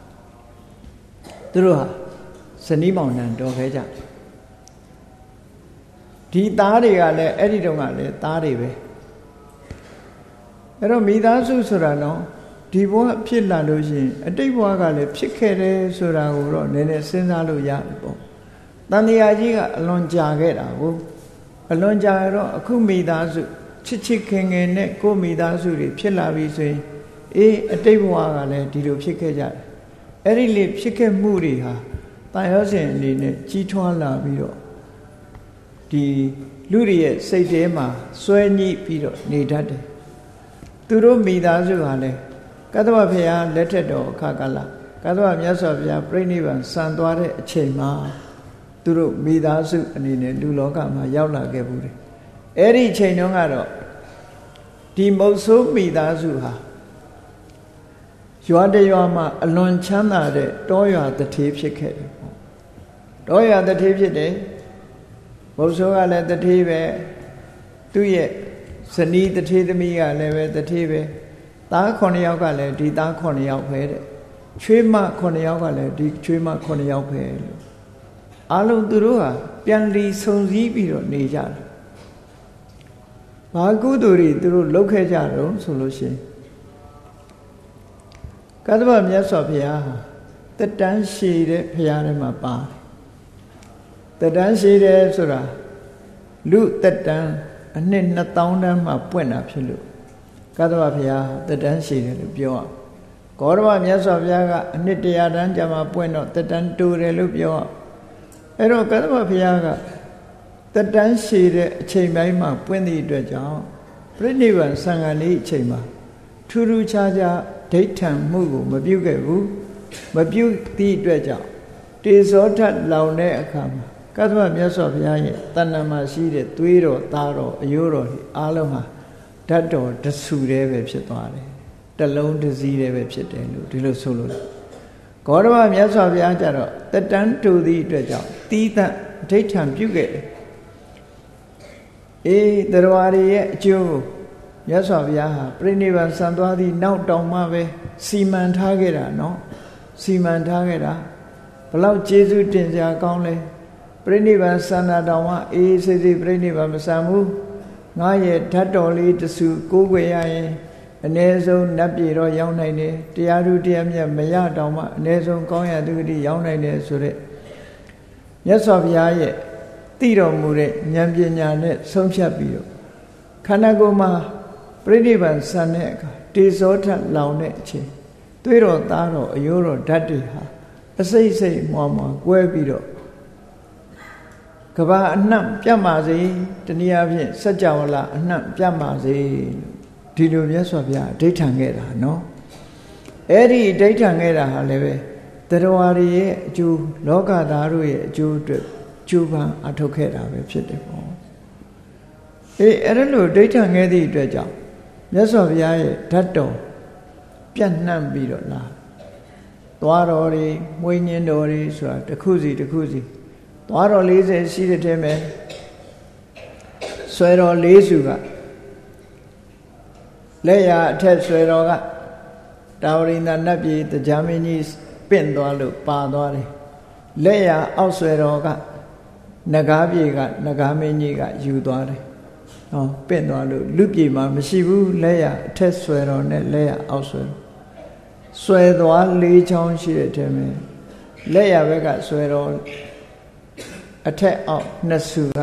သူတို့ဟာဇနီးမောင်နှံတော်ခဲ့ကြတယ်ဒီသားတွေကလည်းအဲ့ဒီတုန်းကလည်းသားတွေပဲအဲ့တော့မိသားစုဆိုတာနော်ဒီဘဝဖြစ်လာလို့ရှိရင်အတိတ်ဘဝကလည်းဖြစ်ခဲ့တယ်ဆိုတာကိုတော့နည်းနည်းစဉ်းစားလို့ရတယ်ပေါ့တန်တရားကြီးကအလွန်ကြာခဲ့တာကိုအလွန်ကြာတော့အခုမိသားစုချစ်ချစ်ခင်ခင်နဲ့ကိုမိသားစုတွေဖြစ်လာပြီဆိုရင်အေးအတိတ်ဘဝကလည်းဒီလိုဖြစ်ခဲ့ကြတယ်အဲ့ဒီလေဖြစ်ခဲ့မှုတွေဟာတာယောဇဉ်အနေနဲ့ကြီးထွားလာပြီးတော့ဒီလူတွေရဲ့စိတ်ထဲမှာစွဲညှိပြီးတော့နေတတ်တယ်သူတို့မိသားစုဟာလည်းကတ္တဗဘုရားလက်ထက်တော်အခါကလာကတ္တဗမြတ်စွာဘုရားပြိဋိဘံစံသွားတဲ့အချိန်မှာသူတို့မိသားစုအနေနဲ့လူလောကမှာရောက်လာခဲ့ဘူးတယ်အဲ့ဒီအချိန်တုန်းကတော့ဒီမုတ်ဆိုးမိသားစုဟာရွာတရွာမှာအလွန်ချမ်းသာတဲ့တောရွာတထေးဖြစ်ခဲ့တယ်ပေါ့တောရွာတထေးဖြစ်တယ်မုတ်ဆိုးကလည်းတထေးပဲသူ့ရဲ့ဇနီးတထေးသမီးကလည်းပဲတထေးပဲသားခုနှစ်ယောက်ကလည်းဒီသားခုနှစ်ယောက်ပဲတဲ့ချွေးမခုနှစ်ယောက်ကလည်းဒီချွေးမခုနှစ်ယောက်ပဲလို့အားလုံးသူတို့ဟာပြန်လီဆုံစည်းပြီးတော့နေကြတယ်ဘာကုသိုလ်တွေသူတို့လုပ်ခဲ့ကြတော့ဆိုလို့ရှိရင်ကတ္တဗမြတ်စွာဘုရားဟာတတန်းရှည်တဲ့ဘုရားထဲမှာပါတယ်တတန်းရှည်တယ်ဆိုတာလူတတန်းအနှစ်နှစ်သောင်းတန်းမှာပွင့်တာဖြစ်လို့ကတ္တဗဘုရားတတန်းရှည်တယ်လို့ပြောအောင်ဂေါရမမြတ်စွာဘုရားကအနှစ်တရာတန်းကြာမှပွင့်တော့တတန်းတူတယ်လို့ပြောအောင်အဲ့တော့ကတ္တဗဘုရားကတတန်းရှည်တဲ့အချိန်ပိုင်းမှာပွင့်သည့်အတွက်ကြောင့်ပြိဋိဘံစံဃာလေးအချိန်မှာထူးထူးခြားခြားဒိဋ္ဌံမှုကိုမပြုခဲ့ဘူးမပြုသည့်အတွက်ကြောင့်တေဇောထလောင်တဲ့အခါမှာကတ္တဗမြတ်စွာဘုရားရဲ့တဏ္ဍာမှာရှိတဲ့သွေးတော်သားတော်အယိုးတော်အားလုံးဟာဓာတ်တော်တဆူတည်းပဲဖြစ်သွားတယ်တလုံးတစည်းတည်းပဲဖြစ်တယ်လို့ဒီလိုဆိုလို့ဂေါရမမြတ်စွာဘုရားကျတော့တတန်းတူသည့်အတွက်ကြောင့်တီးသန့်ဒိဋ္ဌံပြုခဲ့တယ်အေးတရားရရဲ့အကျိုးကိုမြတ်စွာဘုရားဟာပြိဋိဘံစံသွားသည့်နောက်တောင်မှပဲစီမံထားခဲ့တာနော်စီမံထားခဲ့တာဘလောက်ကျေးဇူးတင်စရာကောင်းလဲပြိဋိဘံစံတာတောင်မှအေးစိစိပြိဋိဘံမစံဘူးငါရဲ့ဓာတ်တော်လေးတဆူကိုးကွယ်ရရင်အ ਨੇ ဆုံးနတ်ပြည်တော့ရောက်နိုင်တယ်တရားသူတရားမြတ်မရတောင်မှအ ਨੇ ဆုံးကောင်းရသူတိရောက်နိုင်တယ်ဆိုတဲ့မြတ်စွာဘုရားရဲ့သိတော်မူတဲ့ဉာဏ်ပညာနဲ့ဆုံးဖြတ်ပြီးတော့ခန္ဓာကိုယ်မှာပြိဋိဘံဆန်တဲ့အခါတေဇောထလောင်တဲ့အချိန်သွေးတော်သားတော်အယိုးတော်ဓာတ်တွေဟာအစိတ်စိတ်မွားမွားကွဲပြီးတော့ကဘာအနှံ့ပြတ်ပါစေတနည်းအားဖြင့်စัจ java လာအနှံ့ပြတ်ပါစေဒီလိုမြတ်စွာဘုရားအဓိဋ္ဌာန်ခဲ့တာနော်အဲ့ဒီအဓိဋ္ဌာန်ခဲ့တာဟာလည်းပဲတရားရည်ရဲ့အကျိုးလောကသားတို့ရဲ့အကျိုးအတွက်ကျိုးပန်းအထောက်ခဲ့တာပဲဖြစ်တယ်ပေါ့အေးအဲ့ဒါလို့အဓိဋ္ဌာန်ခဲ့သည့်အတွက်ကြောင့်မြတ်စွာဘုရားရဲ့ဓာတ်တော်ပြန့်နှံ့ပြီးတော့လာသွားတော်တွေမွေးညင်းတော်တွေဆိုတာတစ်ခုစီတစ်ခုစီသွားတော်၄၀ရှိတဲ့ထဲမှာဆွဲတော်၄စုကလက်ရအထက်ဆွဲတော်ကတာဝရိန္ဒနတ်ပြည်တရားမင်းကြီးပင့်သွားလို့ပါသွားတယ်လက်ရအောက်ဆွဲတော်ကနဂါးပြည်ကနဂါးမင်းကြီးကယူသွားတယ်ဟောပင့်သွားလို့လူပြည်မှာမရှိဘူးလက်ရအထက်ဆွဲတော်နဲ့လက်ရအောက်ဆွဲတော်ဆွဲသွား၄ချောင်းရှိတဲ့ထဲမှာလက်ရဘက်ကဆွဲတော်အထက်အောက်နှစ်စုက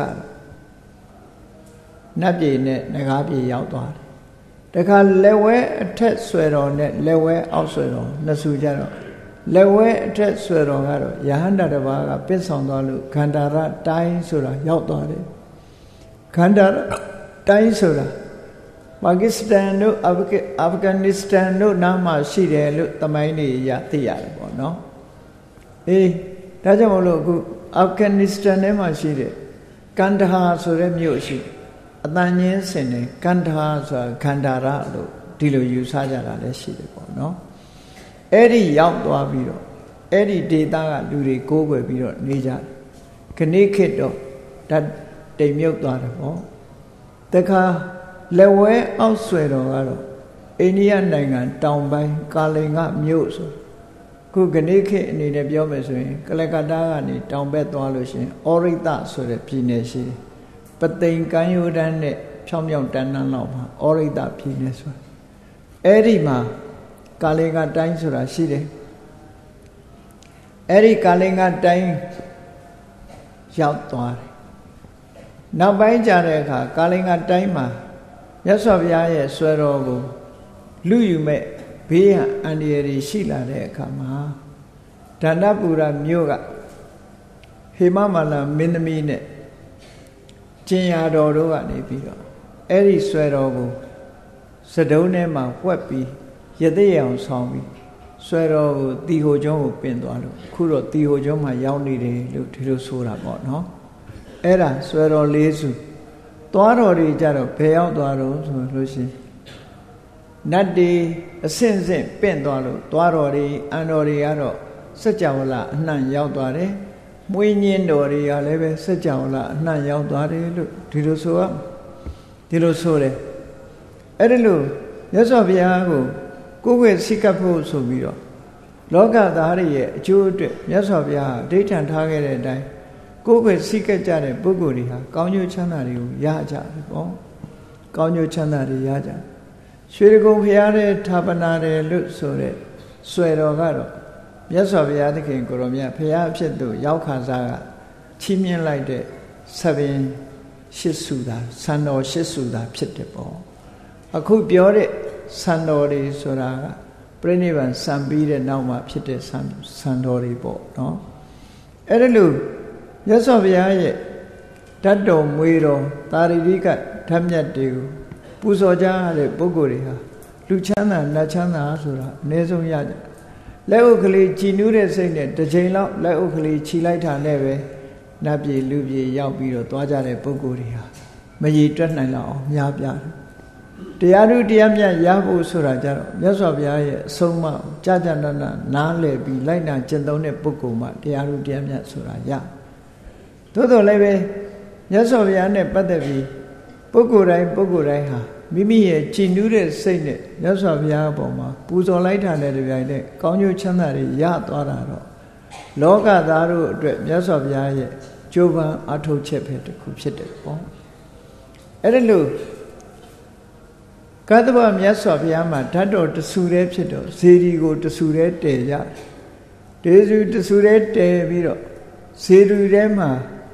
နတ်ပြည်နဲ့နဂါးပြည်ရောက်သွားတယ်တခါလက်ဝဲအထက်ဆွဲတော်နဲ့လက်ဝဲအောက်ဆွဲတော်နှစ်စုကြတော့လက်ဝဲအထက်ဆွဲတော်ကတော့ယဟန္တာတစ်ပါးကပင့်ဆောင်သွားလို့ခန္ဓာရတိုင်းဆိုတာရောက်သွားတယ်ခန္ဓာရတိုင်းဆိုတာပါကစ္စတန်တို့အာဖဂန်နစ္စတန်တို့နားမှာရှိတယ်လို့သမိုင်းတွေရသိရတယ်ပေါ့နော်အေးဒါကြောင့်မလို့အခုအာဖဂန်နစ္စတန်ထဲမှာရှိတဲ့ကန်ဒဟာဆိုတဲ့မြို့ရှိအတန်ညင်းစင်တယ်ကန်ဒဟာဆိုတာခန္ဓာရလို့ဒီလိုယူဆကြတာလည်းရှိတယ်ပေါ့နော်အဲ့ဒီရောက်သွားပြီးတော့အဲ့ဒီဒေသကလူတွေကိုးကွယ်ပြီးတော့နေကြတယ်ခဏိခေတ်တော့ဓာတ်တိမ်မြုပ်သွားတယ်ပေါ့တခါလက်ဝဲအောက်ဆွဲတော်ကတော့အိန္ဒိယနိုင်ငံတောင်ပိုင်းကာလင်ကမြို့ဆိုခုခဏိခေတ်အနေနဲ့ပြောမယ်ဆိုရင်ကလကတ္တာကနေတောင်ဘက်သွားလို့ရှိရင်ဩရိတဆိုတဲ့ပြည်နယ်ရှိတယ်ပသိမ်ကမ်းရိုးတန်းနဲ့ဖြောင်းဖြောင်းတန်းတန်းလောက်မှာဩရိတပြည်နယ်ဆိုအဲ့ဒီမှာကာလင်ကတိုင်းဆိုတာရှိတယ်အဲ့ဒီကာလင်ကတိုင်းရောက်သွားတယ်နောက်ပိုင်းကျတဲ့အခါကာလင်ကတိုင်းမှာမြတ်စွာဘုရားရဲ့ဆွဲတော်ကိုလူယူမဲ့ဘေးရန်အန္တရာယ်တွေရှိလာတဲ့အခါမှာဒါနပူရမြို့ကဟေမမာလမင်းသမီးနဲ့ကျင်ရတော်တို့ကနေပြီးတော့အဲ့ဒီဆွဲတော်ကိုစတုံးထဲမှာဝှက်ပြီးရသေးရအောင်ဆောင်းပြီးဆွဲတော်ကိုတီဟိုကျွန်းကိုပင်သွားလို့အခုတော့တီဟိုကျွန်းမှာရောက်နေတယ်လို့ဒီလိုဆိုတာပေါ့နော်အဲ့ဒါဆွဲတော်လေးစုသွားတော်တွေကြတော့ဘယ်ရောက်သွားတော့ဆိုလို့ရှိရင်နတ်တွေအဆင့်ဆင့်ပင့်သွားလို့သွားတော်တွေအန်တော်တွေကတော့စัจ java လာအနှံ့ရောက်သွားတယ်မွေးညင်းတော်တွေကလည်းပဲစัจ java လာအနှံ့ရောက်သွားတယ်လို့ဒီလိုဆိုရဒီလိုဆိုတယ်အဲ့ဒီလိုမြတ်စွာဘုရားကိုကိုယ်ွယ်စိတ်ကပ်ဖို့ဆိုပြီးတော့လောကသားတွေရဲ့အကျိုးအတွက်မြတ်စွာဘုရားအဓိဋ္ဌာန်ထားခဲ့တဲ့အတိုင်းကိုယ်ွယ်စိတ်ကပ်ကြတဲ့ပုဂ္ဂိုလ်တွေဟာကောင်းကျိုးချမ်းသာတွေကိုရကြတယ်ပေါ့ကောင်းကျိုးချမ်းသာတွေရကြရွှေကုံဘုရားရဲ့ဌာပနာတယ်လို့ဆိုတဲ့ဆွဲတော်ကတော့မြတ်စွာဘုရားသခင်ကိုရောမြတ်ဘုရားအဖြစ်သို့ရောက်ခါစားကချီးမြှင့်လိုက်တဲ့ဆပင်ရှစ်စုသာစံတော်ရှစ်စုသာဖြစ်တယ်ပေါ့အခုပြောတဲ့စံတော်တွေဆိုတာကပြိဋိဘံစံပြီးတဲ့နောက်မှာဖြစ်တဲ့စံစံတော်တွေပေါ့နော်အဲ့ဒါလို့မြတ်စွာဘုရားရဲ့ဓာတ်တော်မွေးတော်သာရိတိကဓာတ်မြတ်တွေကိုပူဇော်ကြတဲ့ပုဂ္ဂိုလ်တွေဟာလူချမ်းသာနတ်ချမ်းသာဆိုတာအနည်းဆုံးရကြလက်ဥကလေးကြည်နူးတဲ့စိတ်နဲ့တစ်ချိန်လောက်လက်ဥကလေးခြိလိုက်တာနဲ့ပဲနတ်ပြည်လူပြည်ရောက်ပြီးတော့သွားကြတဲ့ပုဂ္ဂိုလ်တွေဟာမရည်တွက်နိုင်လောက်အောင်များပြားတယ်တရားဓုတရားမြတ်ရဖို့ဆိုတာကြတော့မြတ်စွာဘုရားရဲ့အဆုံးအမကြာကြာနာနာနားလည်ပြီးလိုက်နာကျင့်သုံးတဲ့ပုဂ္ဂိုလ်မှတရားဓုတရားမြတ်ဆိုတာရသို့တော်လည်းပဲမြတ်စွာဘုရားနဲ့ပတ်သက်ပြီးပုဂ္ဂိုလ်တိုင်းပုဂ္ဂိုလ်တိုင်းဟာမိမိရဲ့ကြည်နူးတဲ့စိတ်နဲ့မြတ်စွာဘုရားအပေါ်မှာပူဇော်လိုက်တာနဲ့တပြိုင်နက်ကောင်းကျိုးချမ်းသာတွေရသွားတာတော့လောကသားတို့အတွက်မြတ်စွာဘုရားရဲ့ကြိုးပမ်းအထောက်ချက်ပဲတစ်ခုဖြစ်တယ်ပေါ့အဲ့ဒါလို့ကတ္တဗမြတ်စွာဘုရားမှာဓာတ်တော်တဆူတည်းဖြစ်တော့ဇေဒီကိုတဆူတည်းတည်ကြဒေဇူတဆူတည်းတည်ပြီးတော့ဇေဒီထဲမှာ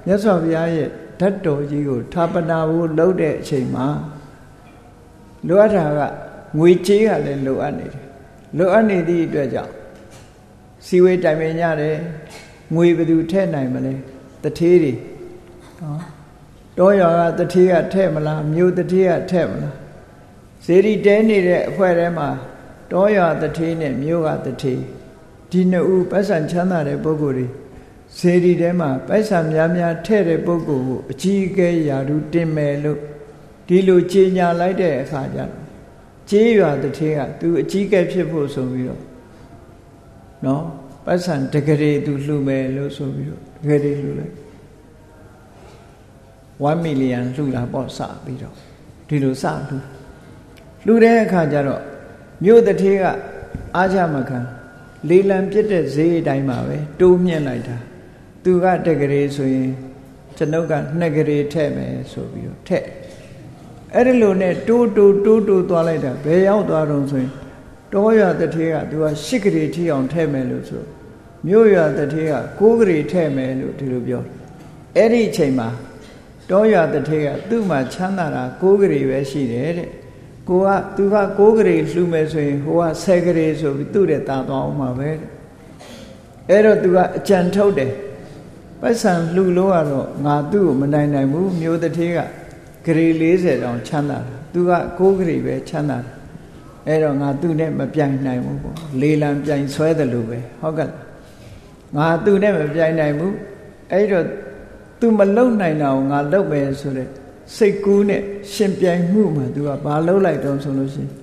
မြတ်စွာဘုရားရဲ့ဓာတ်တော်ကြီးကိုဌာပနာဖို့လုပ်တဲ့အချိန်မှာလိုအပ်တာကငွေကြေးကလည်းလိုအပ်နေတယ်လိုအပ်နေသည့်အတွက်ကြောင့်စီဝေးတိုင်ပင်ကြတယ်ငွေဘယ်သူထည့်နိုင်မလဲတထေးတွေနော်တောရွာကတထေးကထည့်မလားမြို့တထေးကထည့်မလားဇေဒီတဲနေတဲ့အဖွဲထဲမှာတောရွာတထေးနဲ့မြို့ကတထေးဒီနှစ်ဦးပိုက်ဆံချမ်းသာတဲ့ပုဂ္ဂိုလ်တွေဇေဒီထဲမှာပိုက်ဆံများများထည့်တဲ့ပုဂ္ဂိုလ်ကိုအကြီးအကဲယာရုတင်မယ်လို့ဒီလိုကြေညာလိုက်တဲ့အခါကျတော့ကျေးရွာတထေးကသူအကြီးအကဲဖြစ်ဖို့ဆိုပြီးတော့နော်ပိုက်ဆံတကယ်သူလှူမယ်လို့ဆိုပြီးတော့တကယ်လှူလိုက်one million လှူတာပေါ့စပြီးတော့ဒီလိုစလှူလှူတဲ့အခါကျတော့မြို့တထေးကအားကြမခံလေလံပြစ်တဲ့ဈေးအတိုင်းမှာပဲတိုးမြင့်လိုက်တာသူကတကယ်ဆိုရင်ကျွန်ုပ်ကနှစ်ကလေးထည့်မယ်ဆိုပြီးတော့ထည့်အဲ့ဒီလိုနဲ့တိုးတိုးတိုးတိုးသွားလိုက်တာဘယ်ရောက်သွားတော့ဆိုရင်တောရွာတထေးကသူကရှစ်ကလေးထီအောင်ထည့်မယ်လို့ဆိုမြို့ရွာတထေးကကိုးကလေးထည့်မယ်လို့ဒီလိုပြောအဲ့ဒီအချိန်မှာတောရွာတထေးကသူ့မှာချမ်းသာတာကိုးကလေးပဲရှိတယ်တဲ့ကိုကသူကကိုးကလေးလှူမယ်ဆိုရင်ဟိုကဆယ်ကလေးဆိုပြီးသူ့တဲ့တာသွားအောင်မှာပဲတဲ့အဲ့တော့သူကအကြံထုတ်တယ်ပိုက်ဆံလှူလို့ကတော့ငါသူ့ကိုမနိုင်နိုင်ဘူးမြို့တထေးကဂရီလေးဆယ်တောင်ချမ်းသာတာသူကကိုးဂရီပဲချမ်းသာတာအဲ့တော့ငါသူ့နဲ့မပြိုင်နိုင်ဘူးပေါ့လေလံပြိုင်ဆွဲတယ်လို့ပဲဟုတ်ကဲ့ငါသူ့နဲ့မပြိုင်နိုင်ဘူးအဲ့တော့သူမလုံနိုင်တာကိုငါလုပ်မယ်ဆိုတဲ့စိတ်ကူးနဲ့ရှင်ပြိုင်မှုမှာသူကဘာလုပ်လိုက်တော့ဆိုလို့ရှိရင်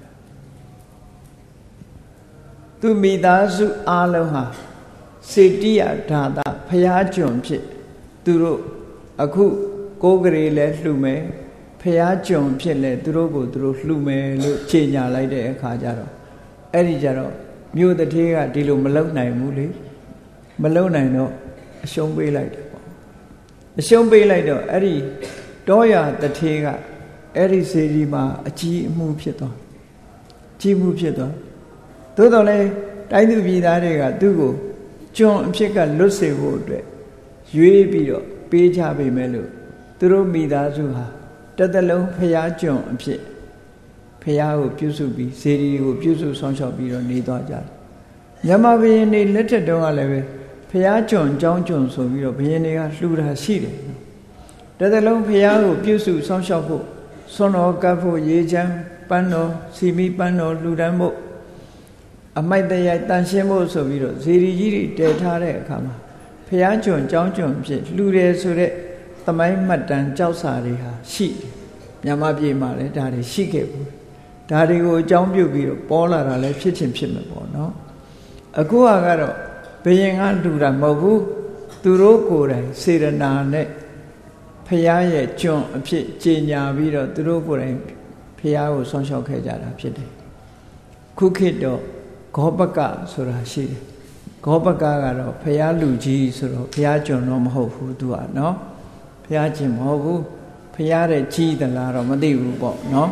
သူမိသားစုအားလုံးဟာစေတိယဒါတာဖျားကျွန်ဖြစ်သူတို့အခုကိုးကလေးလဲလှူမယ်ဖျားကျွန်ဖြစ်လဲသူတို့ကိုသူတို့လှူမယ်လို့ကြေညာလိုက်တဲ့အခါကျတော့အဲ့ဒီကျတော့မြို့တထေးကဒီလိုမလုံနိုင်ဘူးလေမလုံနိုင်တော့အရှုံးပေးလိုက်တယ်ပေါ့အရှုံးပေးလိုက်တော့အဲ့ဒီတောရွာတထေးကအဲ့ဒီစေဒီမှာအကြီးအမှုဖြစ်သွားကြီးမှုဖြစ်သွားသို့တော်လဲတိုင်းသူပြည်သားတွေကသူ့ကိုကျွန်အဖြစ်ကလွတ်စေဖို့အတွက်ရွေးပြီးတော့ပေးချပေးမယ်လို့သူတို့မိသားစုဟာတသက်လုံးဖျားကျွန်အဖြစ်ဖျားကိုပြုစုပြီးဇေဒီကိုပြုစုဆောင်ရှောက်ပြီးတော့နေသွားကြတယ်မြန်မာဘုရင်တွေလက်ထက်တုန်းကလည်းပဲဖျားကျွန်အကြောင်းကျွန်ဆိုပြီးတော့ဘုရင်တွေကလှူတာရှိတယ်တသက်လုံးဖျားကိုပြုစုဆောင်ရှောက်ဖို့ဆွမ်းတော်ကပ်ဖို့ရေချမ်းပန်းတော်စီမီပန်းတော်လှူဒန်းဖို့အမိုက်တရိုက်တန်ရှင်းဖို့ဆိုပြီးတော့ဇေဒီကြီးတွေတည်ထားတဲ့အခါမှာဖျားကျွန်အကြောင်းကျွန်ဖြစ်လှူတယ်ဆိုတဲ့သမိုင်းမှတ်တမ်းကြောက်စာတွေဟာရှိတယ်မြန်မာပြည်မှာလည်းဒါတွေရှိခဲ့ဘူးဒါတွေကိုအကြောင်းပြုပြီးတော့ပေါ်လာတာလည်းဖြစ်ချင်းဖြစ်မှာပေါ့နော်အခုကတော့ဘယင်ကလှူတာမဟုတ်ဘူးသူတို့ကိုယ်တိုင်စေရနာနဲ့ဖျားရဲ့ကျွန်အဖြစ်ကြေညာပြီးတော့သူတို့ကိုယ်တိုင်ဖျားကိုဆောင်းလျှောက်ခဲ့ကြတာဖြစ်တယ်ခုခေတ်တော့ဂောပကဆိုတာရှိတယ်ဂောပကကတော့ဖျားလူကြီးဆိုတော့ဖျားကျွန်တော့မဟုတ်ဘူးသူကနော်ဖျားခြင်းမဟုတ်ဘူးဖျားတဲ့ကြီးသလားတော့မသိဘူးပေါ့နော်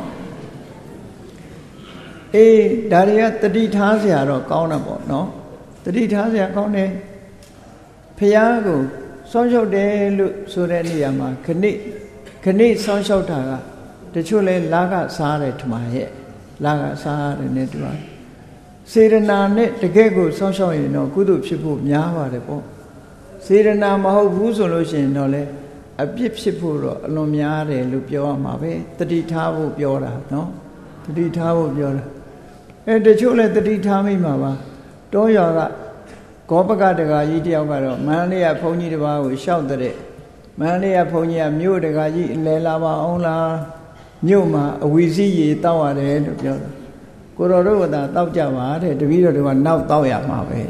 အေးဒါတွေကတတိထားစရာတော့ကောင်းတာပေါ့နော်တတိထားစရာကောင်းတယ်ဖျားကိုစောင့်ရှောက်တယ်လို့ဆိုတဲ့နေရာမှာခဏိခဏိစောင့်ရှောက်တာကတချို့လဲလာကစားတယ်ထမရဲ့လာကစားရတယ်နဲ့တူပါစေရနာနဲ့တကယ့်ကိုစောင့်ရှောက်ရင်တော့ကုသိုလ်ဖြစ်ဖို့များပါတယ်ပေါ့စေရနာမဟုတ်ဘူးဆိုလို့ရှိရင်တော့လေအပြစ်ဖြစ်ဖို့တော့အလွန်များတယ်လို့ပြောရမှာပဲတတိထားဖို့ပြောတာနော်တတိထားဖို့ပြောတာအဲတချို့လဲတတိထားမိမှာပါတောရွာကဂောပကတကာကြီးတယောက်ကတော့မန္တလေးကဘုန်းကြီးတစ်ပါးကိုရှောက်တဲ့မန္တလေးကဘုန်းကြီးကမြို့တကာကြီးလဲလာပါအောင်လားမြို့မှာအဝီစီးရေတောက်ရတယ်လို့ပြောတာကိုတော်တို့ကသာတောက်ကြပါတဲ့တပည့်တော်တွေကနောက်တောက်ရမှာပဲ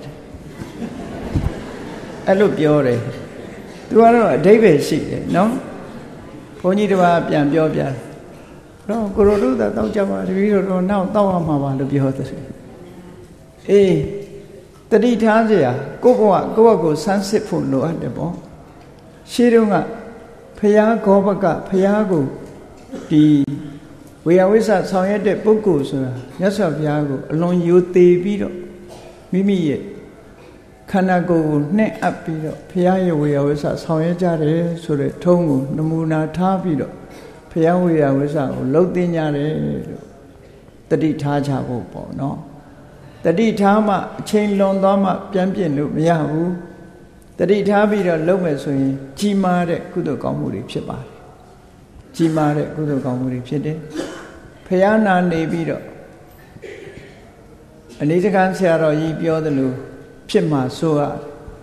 အဲ့လိုပြောတယ်သူကတော့အဓိပ္ပာယ်ရှိတယ်နော်ဘုန်းကြီးတစ်ပါးပြန်ပြောပြတယ်တော့ကိုတော်တို့သာတောက်ကြပါတပည့်တော်တို့နောက်တောက်ရမှာပါလို့ပြောတယ်အေးတတိထားစရာကိုယ့်ဘဝကိုယ့်ဘဝကိုစမ်းစစ်ဖို့လိုအပ်တယ်ပေါ့ရှေးတုန်းကဖျားဂောပကဖျားကိုဒီဝေယဝိဆဆောင်ရွက်တဲ့ပုဂ္ဂိုလ်ဆိုတာမြတ်စွာဘုရားကိုအလွန်ယိုသေးပြီးတော့မိမိရဲ့ကခန္ဓာကိုယ်ကိုနှင့်အပ်ပြီးတော့ဘုရားရဲ့ဝေယဝိဆဆောင်ရွက်ကြတယ်ဆိုတဲ့ထုံးကိုနမူနာထားပြီးတော့ဘုရားဝေယဝိဆကိုလှုပ်သိကြတယ်လို့တတိထားကြဖို့ပေါ့နော်တတိထားမှအချိန်လွန်သွားမှပြန်ပြစ်လို့မရဘူးတတိထားပြီးတော့လှုပ်မယ်ဆိုရင်ကြီးမားတဲ့ကုသိုလ်ကောင်းမှုတွေဖြစ်ပါတယ်ကြီးမားတဲ့ကုသိုလ်ကောင်းမှုတွေဖြစ်တယ်ဘုရားနာနေပြီးတော့အနိစ္စကံဆရာတော်ကြီးပြောသလိုဖြစ်မှာဆိုရ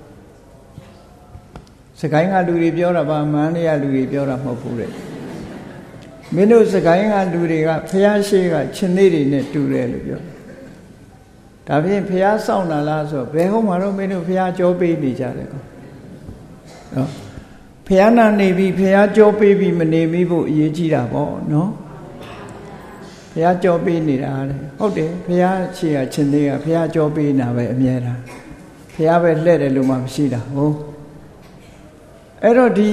စကိုင်းကလူတွေပြောတာပါမန္တရလူတွေပြောတာမဟုတ်ဘူးတဲ့မင်းတို့စကိုင်းကလူတွေကဖះရှိကရှင်သေးတွေနဲ့တူတယ်လို့ပြောဒါဖြင့်ဖះစောင့်လာလားဆိုဘယ်ဟုတ်မှာတော့မင်းတို့ဖះကြောပေးနေကြတယ်ကောနော်ဖះနာနေပြီဖះကြောပေးပြီမနေမိဖို့အရေးကြီးတာပေါ့နော်ဖះကြောပေးနေတာတဲ့ဟုတ်တယ်ဖះရှိကရှင်သေးကဖះကြောပေးနေတာပဲအမြဲတမ်းဖះပဲလှဲ့တယ်လို့မှမရှိတာဟုတ်အဲ့တော့ဒီ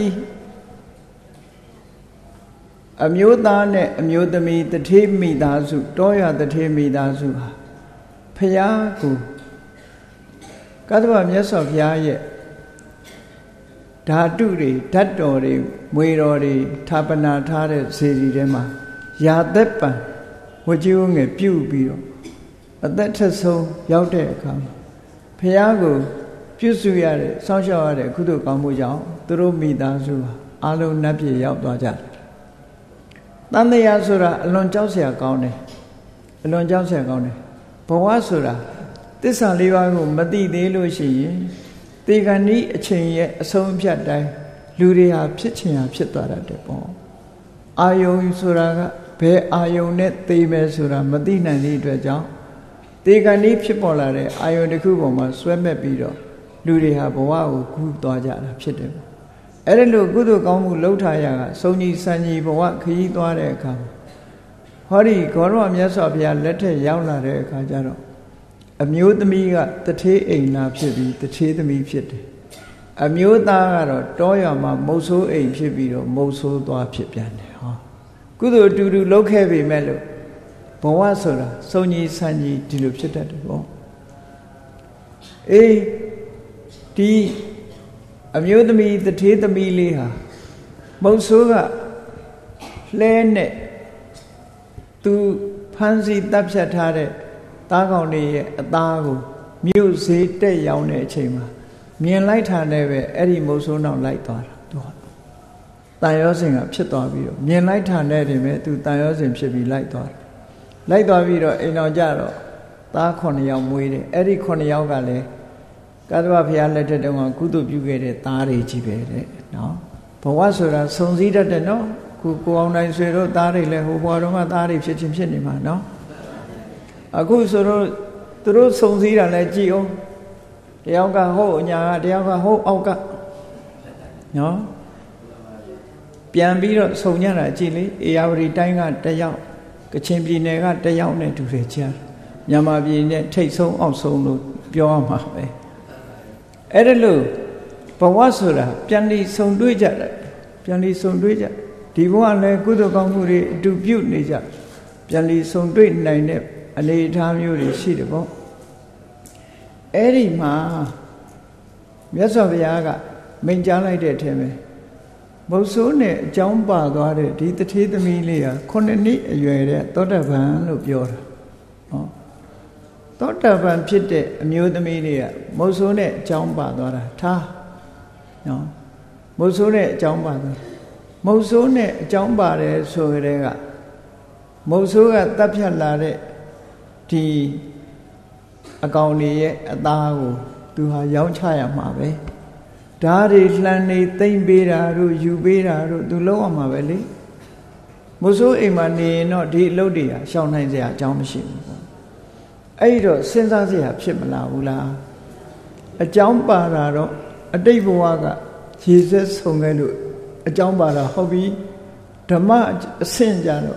အမျိုးသားနဲ့အမျိုးသမီးတထေးမိသားစုတောရတထေးမိသားစုဟာဖယားကိုကသဗ္ဗမြတ်စွာဘုရားရဲ့ဓာတုတွေဓာတ်တော်တွေမွေတော်တွေဌာပနာထားတဲ့ဇေဒီထဲမှာယာသက်ပံဝကြည်ဝငယ်ပြုတ်ပြီးတော့အသက်ထက်ဆုံးရောက်တဲ့အခါမှာဖယားကိုပြုစုရတဲ့စောင့်ရှောက်ရတဲ့ကုသိုလ်ကောင်းမှုကြောင့်သူတို့မိသားစုဟာအလုံးနတ်ပြည်ရောက်သွားကြတယ်တန်တရားဆိုတာအလွန်ကြောက်စရာကောင်းတယ်အလွန်ကြောက်စရာကောင်းတယ်ဘဝဆိုတာသစ္စာလေးပါးကိုမသိသေးလို့ရှိရင်တေဂဏီအချိန်ရဲ့အဆုံးအဖြတ်တိုင်းလူတွေဟာဖြစ်ချင်ဟာဖြစ်သွားတတ်တယ်ပေါ့အာယုံဆိုတာကဘယ်အာယုံနဲ့သိမယ်ဆိုတာမသိနိုင်တဲ့အတွက်ကြောင့်တေဂဏီဖြစ်ပေါ်လာတဲ့အာယုံတစ်ခုပေါ်မှာဆွဲမဲ့ပြီးတော့လူတွေဟာဘဝကိုကူးသွားကြတာဖြစ်တယ်အဲ့ဒါလို့ကုသိုလ်ကောင်းမှုလှုပ်ထားရကစုံကြီးစံကြီးဘဝခရီးသွားတဲ့အခါဟောဒီဂေါရဝမြတ်စွာဘုရားလက်ထက်ရောက်လာတဲ့အခါကျတော့အမျိုးသမီးကတထေးအိမ်နာဖြစ်ပြီးတထေးသမီးဖြစ်တယ်အမျိုးသားကတော့တောရွာမှာမုတ်ဆိုးအိမ်ဖြစ်ပြီးတော့မုတ်ဆိုးသွားဖြစ်ပြန်တယ်ဟောကုသိုလ်အတူတူလုပ်ခဲ့ပေမဲ့လို့ဘဝဆိုတာစုံကြီးစံကြီးဒီလိုဖြစ်တတ်တယ်ပေါ့အေးဒီအမျိုးသမီးတထေးသမီးလေးဟာမုတ်ဆိုးကလှဲနဲ့သူဖမ်းဆီးတပ်ဖြတ်ထားတဲ့သားကောင်တွေရဲ့အသားကိုမြို့ဈေးတက်ရောက်တဲ့အချိန်မှာမြင်လိုက်တာနဲ့ပဲအဲ့ဒီမုတ်ဆိုးနောက်လိုက်သွားတာသူကတန်ရောစင်ကဖြစ်သွားပြီးတော့မြင်လိုက်တာနဲ့တင်ပဲသူတန်ရောစင်ဖြစ်ပြီးလိုက်သွားတယ်လိုက်သွားပြီးတော့အိမ်တော်ကြတော့သားခုနှစ်ယောက်မွေးတယ်အဲ့ဒီခုနှစ်ယောက်ကလည်းကသဗ္ဗဘုရားလက်ထက်တုန်းကကုသိုလ်ပြုခဲ့တဲ့သားတွေကြီးပဲတဲ့နော်ဘဝဆိုတာစုံစည်းတတ်တယ်နော်ခုကိုအောင်နိုင်ဆွေတို့သားတွေလည်းဟိုဘဝတုန်းကသားတွေဖြစ်ချင်းဖြစ်နေမှာနော်အခုဆိုတော့သူတို့စုံစည်းတာလည်းကြည်အောင်တယောက်ကဟုတ်အညာကတယောက်ကဟုတ်အောက်ကနော်ပြန်ပြီးတော့စုံညတာကြည်လေအေရဝတီတိုင်းကတယောက်ကချင်ပြည်နယ်ကတယောက်နဲ့တူတယ်ကြားမြန်မာပြည်နဲ့ထိတ်ဆုံးအောက်ဆုံးလို့ပြောရမှာပဲအဲ့ဒါလို့ဘဝဆိုတာပြန်ပြီးဆုံတွေ့ကြတယ်ပြန်ပြီးဆုံတွေ့ကြဒီဘဝလည်းကုသိုလ်ကောင်းမှုတွေအတူပြုနေကြပြန်ပြီးဆုံတွေ့နိုင်တဲ့အနေအထားမျိုးတွေရှိတယ်ပေါ့အဲ့ဒီမှာမြတ်စွာဘုရားကမိန့်ကြားလိုက်တဲ့အထက်ပဲမုတ်ဆိုးနဲ့အကြောင်းပါသွားတဲ့ဒီတထေးသမီးလေးဟာခုနှစ်နှစ်အရွယ်တဲ့သောတပန်လို့ပြောတာနော်သောတပန်ဖြစ်တဲ့အမျိုးသမီးလေးကမုတ်ဆိုးနဲ့အကြောင်းပါသွားတာထားနော်မုတ်ဆိုးနဲ့အကြောင်းပါသွားမုတ်ဆိုးနဲ့အကြောင်းပါတယ်ဆိုကြတဲ့ကမုတ်ဆိုးကတပ်ဖြတ်လာတဲ့ဒီအကောင်တွေရဲ့အသားကိုသူဟာရောင်းချရမှာပဲဓာတ်တွေလှန်နေသိမ့်ပေးတာတို့ယူပေးတာတို့သူလုံးအောင်မှာပဲလေမုတ်ဆိုးအိမ်မှာနေရင်တော့ဒီအလုပ်တွေဟာရှောင်နိုင်စရာအကြောင်းမရှိဘူးပေါ့အဲ့တော့စဉ်းစားစရာဖြစ်မလာဘူးလားအကြောင်းပါတာတော့အတိတ်ဘဝကရေစက်ဆုံခဲ့လို့အကြောင်းပါတာဟုတ်ပြီဓမ္မအဆင့်ကြတော့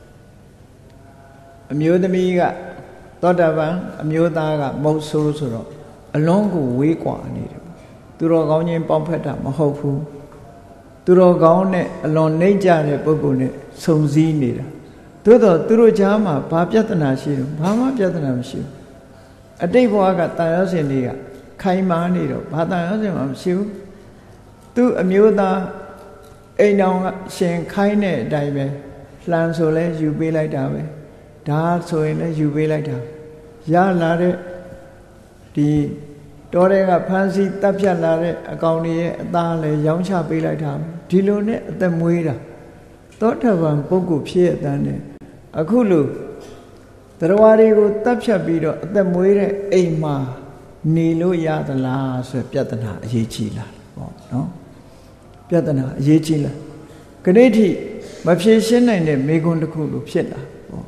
အမျိုးသမီးကသောတာပန်အမျိုးသားကမုတ်ဆိုးဆိုတော့အလွန်ကိုဝေးကွာနေတယ်သူတော်ကောင်းချင်းပေါင်းဖက်တာမဟုတ်ဘူးသူတော်ကောင်းနဲ့အလွန်နှိမ့်ကြတဲ့ပုဂ္ဂိုလ်နဲ့ဆုံစည်းနေတာသို့တော့သူတို့ကြားမှာဘာပြဿနာရှိလို့ဘာမှပြဿနာမရှိဘူးအတိတ်ဘဝကတာယောစင်တွေကခိုင်မာနေတော့ဘာသာရောစင်မှမရှိဘူးသူအမျိုးသားအိမ်တော်ကရှင်ခိုင်းတဲ့အတိုင်းပဲလှန်ဆိုလဲယူပေးလိုက်တာပဲဒါဆိုရင်လည်းယူပေးလိုက်တာရလာတဲ့ဒီတော်တဲ့ကဖမ်းဆီးတပ်ဖြတ်လာတဲ့အကောင်တွေရဲ့အသားလည်းရောင်းချပေးလိုက်တာဒီလိုနဲ့အသက်မွေးတာသောတာပန်ပုဂ္ဂိုလ်ဖြစ်တဲ့အတန်းနဲ့အခုလိုတရားတွေကိုတပ်ဖြတ်ပြီးတော့အသက်မွေးတဲ့အိမ်မှာနေလို့ရသလားဆိုပြဿနာအရေးကြီးလာပေါ့နော်ပြဿနာအရေးကြီးလာခဏိထိမဖြေရှင်းနိုင်တဲ့မိဂုံတစ်ခုလိုဖြစ်လာပေါ့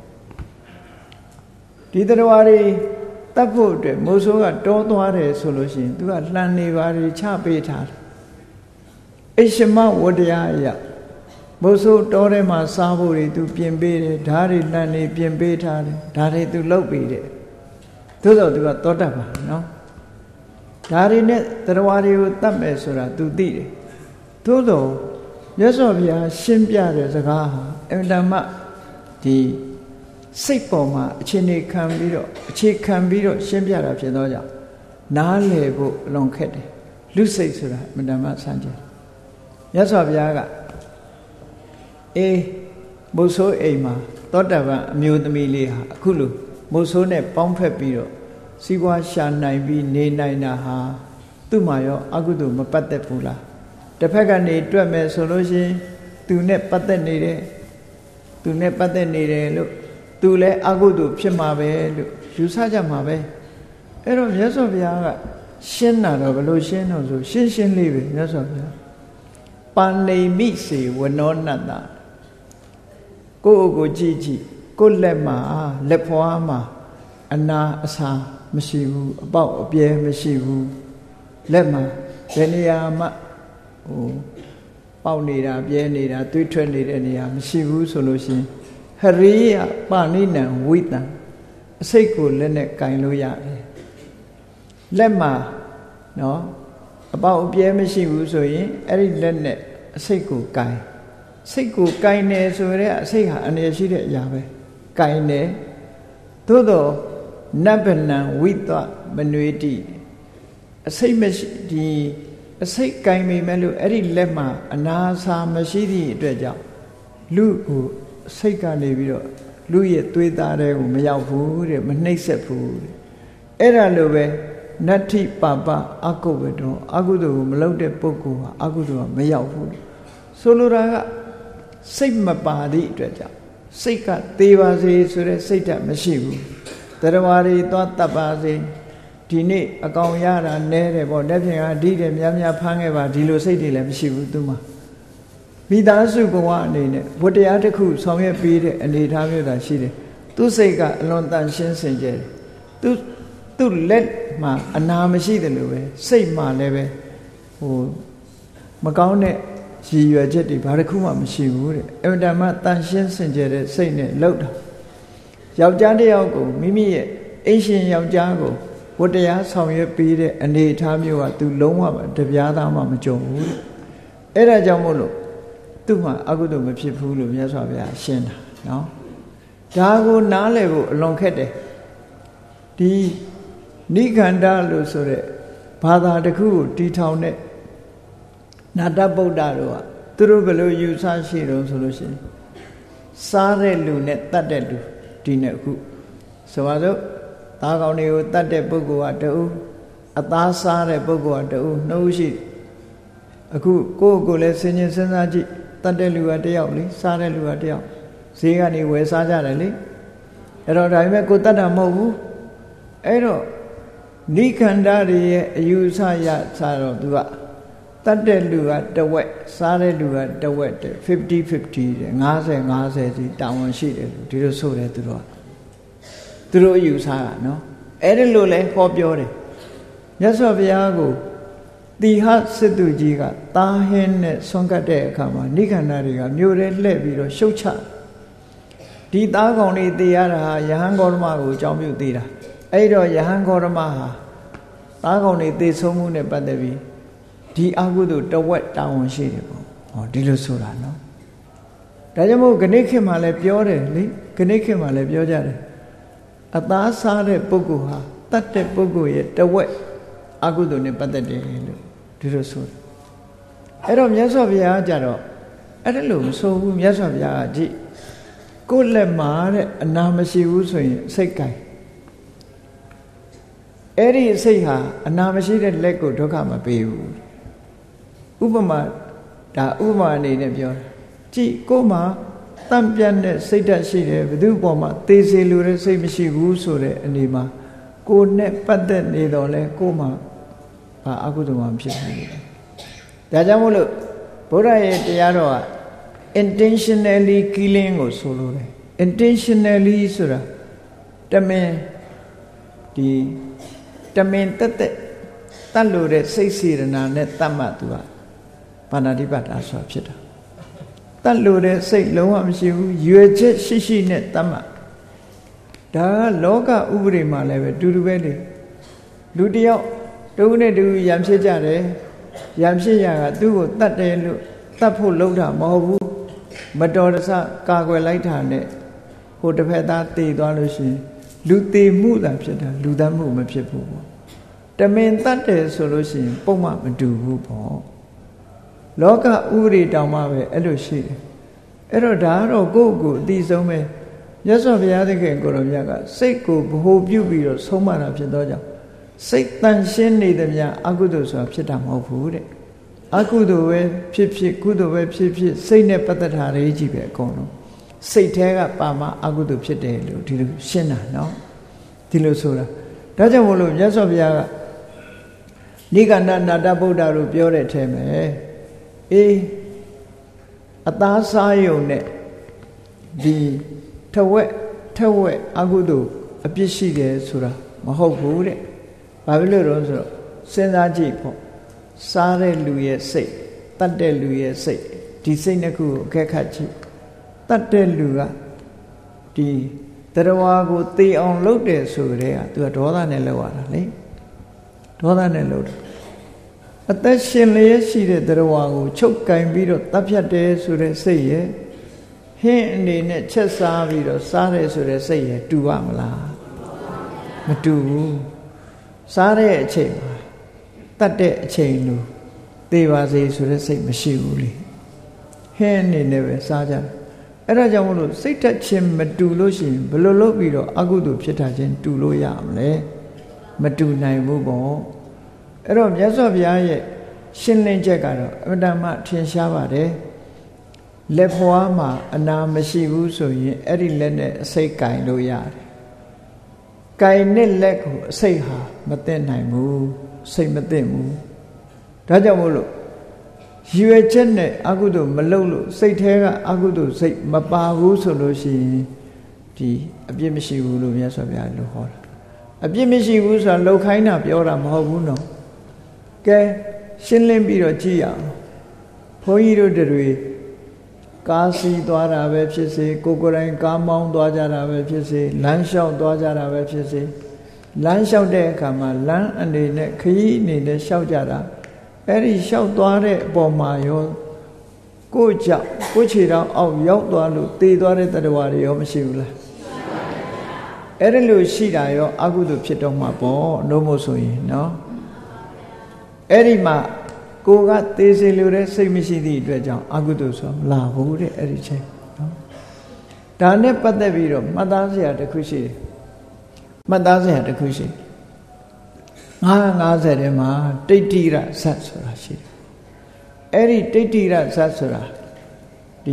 ဒီတရားတွေတတ်ဖို့အတွက်မိုးဆိုးကတောသွားတယ်ဆိုလို့ရှိရင်သူကလှန်နေပါတွေချပေးထားတယ်အိရှမဝတ္တရားအရာမိုးဆိုးတောထဲမှာစားဖို့တွေသူပြင်ပေးတယ်ဓာတ်တွေလှန်နေပြင်ပေးထားတယ်ဓာတ်တွေသူလုပ်ပေးတယ်သို့တော့သူကတောတတ်ပါနော်ဓာတ်တွေနဲ့တရားတွေကိုတတ်မယ်ဆိုတာသူသိတယ်သို့တော့မြတ်စွာဘုရားရှင်းပြတဲ့စကားဟာအမှန်တမ်းဒီစိတ်ပေါ်မှာအခြေအနေခံပြီးတော့အခြေခံပြီးတော့ရှင်းပြတာဖြစ်တော့ကြောင့်နားလည်ဖို့အလွန်ခက်တယ်လူစိတ်ဆိုတာအမှန်တမ်းဆန်းကျင်မြတ်စွာဘုရားကအေးမိုးဆိုးအိမ်မှာသောတာပန်အမျိုးသမီးလေးဟာအခုလိုမိုးဆိုးနဲ့ပေါင်းဖက်ပြီးတော့စီးပွားရှာနိုင်ပြီးနေနိုင်တာဟာသူ့မှာရောအကုသိုလ်မပတ်သက်ဘူးလားတစ်ဖက်ကနေတွက်မယ်ဆိုလို့ရှိရင်သူနဲ့ပတ်သက်နေတယ်သူနဲ့ပတ်သက်နေတယ်လို့သူလည်းအကုသိုလ်ဖြစ်မှာပဲလို့ယူဆကြမှာပဲအဲ့တော့မြတ်စွာဘုရားကရှင်းတာတော့ဘယ်လိုရှင်းတော့ဆိုရှင်းရှင်းလေးပဲမြတ်စွာဘုရားပါဏိမိစေဝနောနတ္တကိုယ့်ကိုကြည့်ကြည့်ကိုယ့်လက်မှာလက်ဖွားမှာအနာအစာမရှိဘူးအပေါက်အပြဲမရှိဘူးလက်မှာဘယ်နေရာမှဟိုပေါက်နေတာပြဲနေတာသွေးထွက်နေတဲ့နေရာမရှိဘူးဆိုလို့ရှိရင်ဟရိယပါဏိနံဝိတံအစိတ်ကိုလက်နဲ့ကင်လို့ရတယ်လက်မှာနော်အပေါက်အပြဲမရှိဘူးဆိုရင်အဲ့ဒီလက်နဲ့အစိတ်ကိုကင်စိတ်ကိုကင်နေဆိုရဲအစိတ်ဟာအနေရှိတဲ့အရာပဲကင်နေသို့တော့နဗ္ဗနံဝိတမနွေတိအစိတ်မရှိဒီအစိတ်ကင်မိမဲ့လို့အဲ့ဒီလက်မှာအနာစာမရှိသည့်အတွက်ကြောင့်လူကိုစိတ်ကနေပြီးတော့လူရဲ့သွေးသားတွေကိုမရောက်ဘူးတဲ့မနှိမ့်ဆက်ဘူးတဲ့အဲ့ဒါလိုပဲနတ္ထိပပအကုဝတ္တောအကုသိုလ်ကိုမလုပ်တဲ့ပုဂ္ဂိုလ်ဟာအကုသိုလ်ကမရောက်ဘူးဆိုလိုတာကစိတ်မပါသည့်အတွက်ကြောင့်စိတ်ကသေးပါစေဆိုတဲ့စိတ်ဓာတ်မရှိဘူးတရားဝါရီသွားတတ်ပါစေဒီနေ့အကောင်ရတာနဲတယ်ပေါ့လက်ဖြင့်ကဒီတယ်များများဖမ်းခဲ့ပါဒီလိုစိတ်တွေလည်းမရှိဘူးသူမှာမိသားစုဘဝအနေနဲ့ဝတ္တရားတစ်ခုဆောင်ရွက်ပေးတဲ့အနေအထားမျိုးသာရှိတယ်သူစိတ်ကအလွန်တန်ရှင်းစင်ကြယ်သူသူလက်မှာအနာမရှိတယ်လို့ပဲစိတ်မှာလည်းပဲဟိုမကောင်းတဲ့ရည်ရွယ်ချက်တွေဘာတစ်ခုမှမရှိဘူးတဲ့အမှန်တမ်းတန်ရှင်းစင်ကြယ်တဲ့စိတ်နဲ့လှုပ်တာယောက်ျားတစ်ယောက်ကိုမိမိရဲ့အိမ်ရှင်ယောက်ျားကိုဝတ္တရားဆောင်ရွက်ပေးတဲ့အနေအထားမျိုးကသူလုံးဝတပြားသားမှမကြုံဘူးတဲ့အဲ့ဒါကြောင့်မို့လို့သူ့မှာအကုသိုလ်မဖြစ်ဘူးလို့မြတ်စွာဘုရားရှင်းတာနော်ဒါကိုနားလည်ဖို့အလွန်ခက်တယ်ဒီနိခန္ဓလို့ဆိုတဲ့ဘာသာတစ်ခုကိုတီထောင်တဲ့နာတဗုဒ္ဓတို့ကသူတို့ဘယ်လိုယူဆရှိတော့ဆိုလို့ရှိရင်စားတဲ့လူနဲ့တတ်တဲ့လူဒီနဲ့အခုဆိုပါစို့သားကောင်းတွေကိုတတ်တဲ့ပုဂ္ဂိုလ်ကတူအသားစားတဲ့ပုဂ္ဂိုလ်ကတူနှုတ်ရှိအခုကိုယ့်ကိုယ်လည်းစဉ်းကျင်စဉ်းစားကြည့်တတ်တဲ့လူကတယောက်လေစားတဲ့လူကတယောက်ဈေးကနေဝယ်စားကြတယ်လေအဲ့တော့ဒါပေမဲ့ကိုယ်တတ်တာမဟုတ်ဘူးအဲ့တော့နိခန္ဓာတွေရဲ့အယူဆရစားတော့သူကတတ်တဲ့လူကတဝက်စားတဲ့လူကတဝက်တဲ့fifty fiftyတဲ့fifty fiftyစီတာဝန်ရှိတယ်ဒီလိုဆိုတယ်သူတို့ကသူတို့အယူဆတာနော်အဲ့ဒီလိုလဲဟောပြောတယ်မြတ်စွာဘုရားကိုတိဟစစ်သူကြီးကတာဟင်းနဲ့ဆွမ်းကတ်တဲ့အခါမှာနိခန္ဓာတွေကမြို့ထဲလှည့်ပြီးတော့ရှုတ်ချဒီသားကောင်တွေတေးရတာဟာယဟန်ဂေါတမကိုအကြောင်းပြုသေးတာအဲ့တော့ယဟန်ဂေါတမဟာသားကောင်တွေသေဆုံးမှုနဲ့ပတ်သက်ပြီးဒီအကုသိုလ်တဝက်တာဝန်ရှိတယ်ပေါ့ဟောဒီလိုဆိုတာနော်ဒါကြောင့်မို့ဂဏိခေတ်မှာလည်းပြောတယ်လေဂဏိခေတ်မှာလည်းပြောကြတယ်အသားစားတဲ့ပုဂ္ဂိုလ်ဟာတတ်တဲ့ပုဂ္ဂိုလ်ရဲ့တဝက်အကုသိုလ်နဲ့ပတ်သက်တယ်လို့ဒီလိုဆိုတာအဲ့တော့မြတ်စွာဘုရားကြတော့အဲ့ဒါလို့မဆိုဘူးမြတ်စွာဘုရားကကြည့်ကိုယ်လက်မှာတဲ့အနာမရှိဘူးဆိုရင်စိတ်ကိုင်အဲ့ဒီစိတ်ဟာအနာမရှိတဲ့လက်ကိုဒုက္ခမပေးဘူးဥပမာဒါဥပမာအနေနဲ့ပြောတာကြည့်ကိုယ်မှာတန့်ပြတ်တဲ့စိတ်ဓာတ်ရှိတယ်ဘယ်သူ့ပေါ်မှာသေစေလိုတဲ့စိတ်မရှိဘူးဆိုတဲ့အနေမှာကိုယ်နဲ့ပတ်သက်နေတော့လဲကိုယ်မှာဘာအကုသိုလ်မှဖြစ်ဘူးဒါကြောင့်မို့လို့ဘုရားရဲ့တရားတော်က intentionally killing ကိုဆိုလိုတယ် intentionally ဆိုတာတမင်ဒီတမင်တက်တက်တတ်လို့တဲ့စိတ်စေတနာနဲ့တတ်မှသူကပါဏာတိပါဒဆိုတာဖြစ်တာတတ်လို့တဲ့စိတ်လုံးဝမရှိဘူးရွယ်ချက်ရှိရှိနဲ့တတ်မှဒါကလောကဥပဒေမှာလည်းပဲတူတူပဲလေလူတယောက်တူနဲ့တူရံဖြစ်ကြတယ်ရံဖြစ်ရကသူ့ကိုတတ်တယ်လို့တတ်ဖို့လုပ်တာမဟုတ်ဘူးမတော်တဆကာကွယ်လိုက်တာနဲ့ဟိုတစ်ဖက်သားတည်သွားလို့ရှိရင်လူတည်မှုသာဖြစ်တာလူသားမှုမဖြစ်ဘူးပေါ့တမင်တတ်တယ်ဆိုလို့ရှိရင်ပုံမှန်မတူဘူးပေါ့လောကဥပဒေတောင်မှပဲအဲ့လိုရှိတယ်အဲ့တော့ဒါကတော့ကိုယ့်ကိုယ်အတိဆုံးပဲမြတ်စွာဘုရားသခင်ကိုရောမြတ်ကစိတ်ကိုဗဟိုပြုပြီးတော့ဆုံးမတာဖြစ်သောကြောင့်စိတ်တန်ရှင်းနေသည်များအကုသိုလ်ဆိုတာဖြစ်တာမဟုတ်ဘူးတဲ့အကုသိုလ်ပဲဖြစ်ဖြစ်ကုသိုလ်ပဲဖြစ်ဖြစ်စိတ်နဲ့ပတ်သက်တာတွေကြီးပဲအကုန်လုံးစိတ်แท้ကပါမအကုသိုလ်ဖြစ်တယ်လို့ဒီလိုရှင်းတာနော်ဒီလိုဆိုတာဒါကြောင့်မို့လို့မြတ်စွာဘုရားကနိဂန္ဓနာတဗုဒ္ဓတို့ပြောတဲ့အထဲမှာအေးအသားစားယုံနဲ့ဒီထဝက်ထဝက်အကုသိုလ်အပြစ်ရှိတယ်ဆိုတာမဟုတ်ဘူးတဲ့ဘာဖြစ်လို့လဲဆိုတော့စဉ်းစားကြည့်ပေါ့စားတဲ့လူရဲ့စိတ်တတ်တဲ့လူရဲ့စိတ်ဒီစိတ်နှစ်ခုကိုအခက်ခတ်ကြည့်တတ်တဲ့လူကဒီတရားကိုသိအောင်လုပ်တယ်ဆိုတဲ့ကသူကဒေါသနဲ့လုပ်ရတာလေဒေါသနဲ့လုပ်တယ်အသက်ရှင်လျက်ရှိတဲ့တရားကိုချုပ်ကင်ပြီးတော့တပ်ဖြတ်တယ်ဆိုတဲ့စိတ်ရဲ့ဟင်းအနေနဲ့ချက်စားပြီးတော့စားတယ်ဆိုတဲ့စိတ်ရဲ့တူပါမလားမတူဘူးစားတဲ့အချိန်မှာတတ်တဲ့အချိန်လို့သေပါစေဆိုတဲ့စိတ်မရှိဘူးလေဟင်းအနေနဲ့ပဲစားကြတယ်အဲ့ဒါကြောင့်မလို့စိတ်ထက်ချင်းမတူလို့ရှိရင်ဘယ်လိုလုပ်ပြီးတော့အကုသိုလ်ဖြစ်တာချင်းတူလို့ရမလဲမတူနိုင်ဘူးပေါ့အဲ့တော့မြတ်စွာဘုရားရဲ့ရှင်းလင်းချက်ကတော့အမှန်တမ်းထင်ရှားပါတယ်လက်ဖွားမှာအနာမရှိဘူးဆိုရင်အဲ့ဒီလက်နဲ့အစိတ်ကင်လို့ရတယ်ကင်နဲ့လက်ကိုအစိတ်ဟာမသိနိုင်ဘူးစိတ်မသိဘူးဒါကြောင့်မို့လို့ရွယ်ချက်နဲ့အကုသိုလ်မလုပ်လို့စိတ်แท้ကအကုသိုလ်စိတ်မပါဘူးဆိုလို့ရှိရင်ဒီအပြစ်မရှိဘူးလို့မြတ်စွာဘုရားလို့ဟောတာအပြစ်မရှိဘူးဆိုတာလှုပ်ခိုင်းတာပြောတာမဟုတ်ဘူးနော်ကဲရှင်းလင်းပြီးတော့ကြည့်ရအောင်ဘုန်းကြီးတို့တွေကားစီးသွားတာပဲဖြစ်စေကိုကိုယ်တိုင်ကားမောင်းသွားကြတာပဲဖြစ်စေလမ်းလျှောက်သွားကြတာပဲဖြစ်စေလမ်းလျှောက်တဲ့အခါမှာလမ်းအနေနဲ့ခရီးအနေနဲ့လျှောက်ကြတာအဲ့ဒီလျှောက်သွားတဲ့အပေါ်မှာရောကိုယ်ကြောင့်ကိုယ်ခြေထောက်အောက်ရောက်သွားလို့တည်သွားတဲ့တရားတွေရောမရှိဘူးလားအဲ့ဒီလိုရှိတာရောအကုသိုလ်ဖြစ်တော့မှာပေါ့လို့မို့ဆိုရင်နော်အဲ့ဒီမှာကိုကသေစေလိုတဲ့စိတ်မရှိသည့်အတွက်ကြောင့်အကုသိုလ်ဆိုမလာဘူးတဲ့အဲ့ဒီချိန်နော်ဒါနဲ့ပတ်သက်ပြီးတော့မှတ်သားစရာတစ်ခုရှိတယ်မှတ်သားစရာတစ်ခုရှိငါးငါးဆယ်ထဲမှာတိဋ္ဌိရဇတ်ဆိုတာရှိတယ်အဲ့ဒီတိဋ္ဌိရဇတ်ဆိုတာဒီ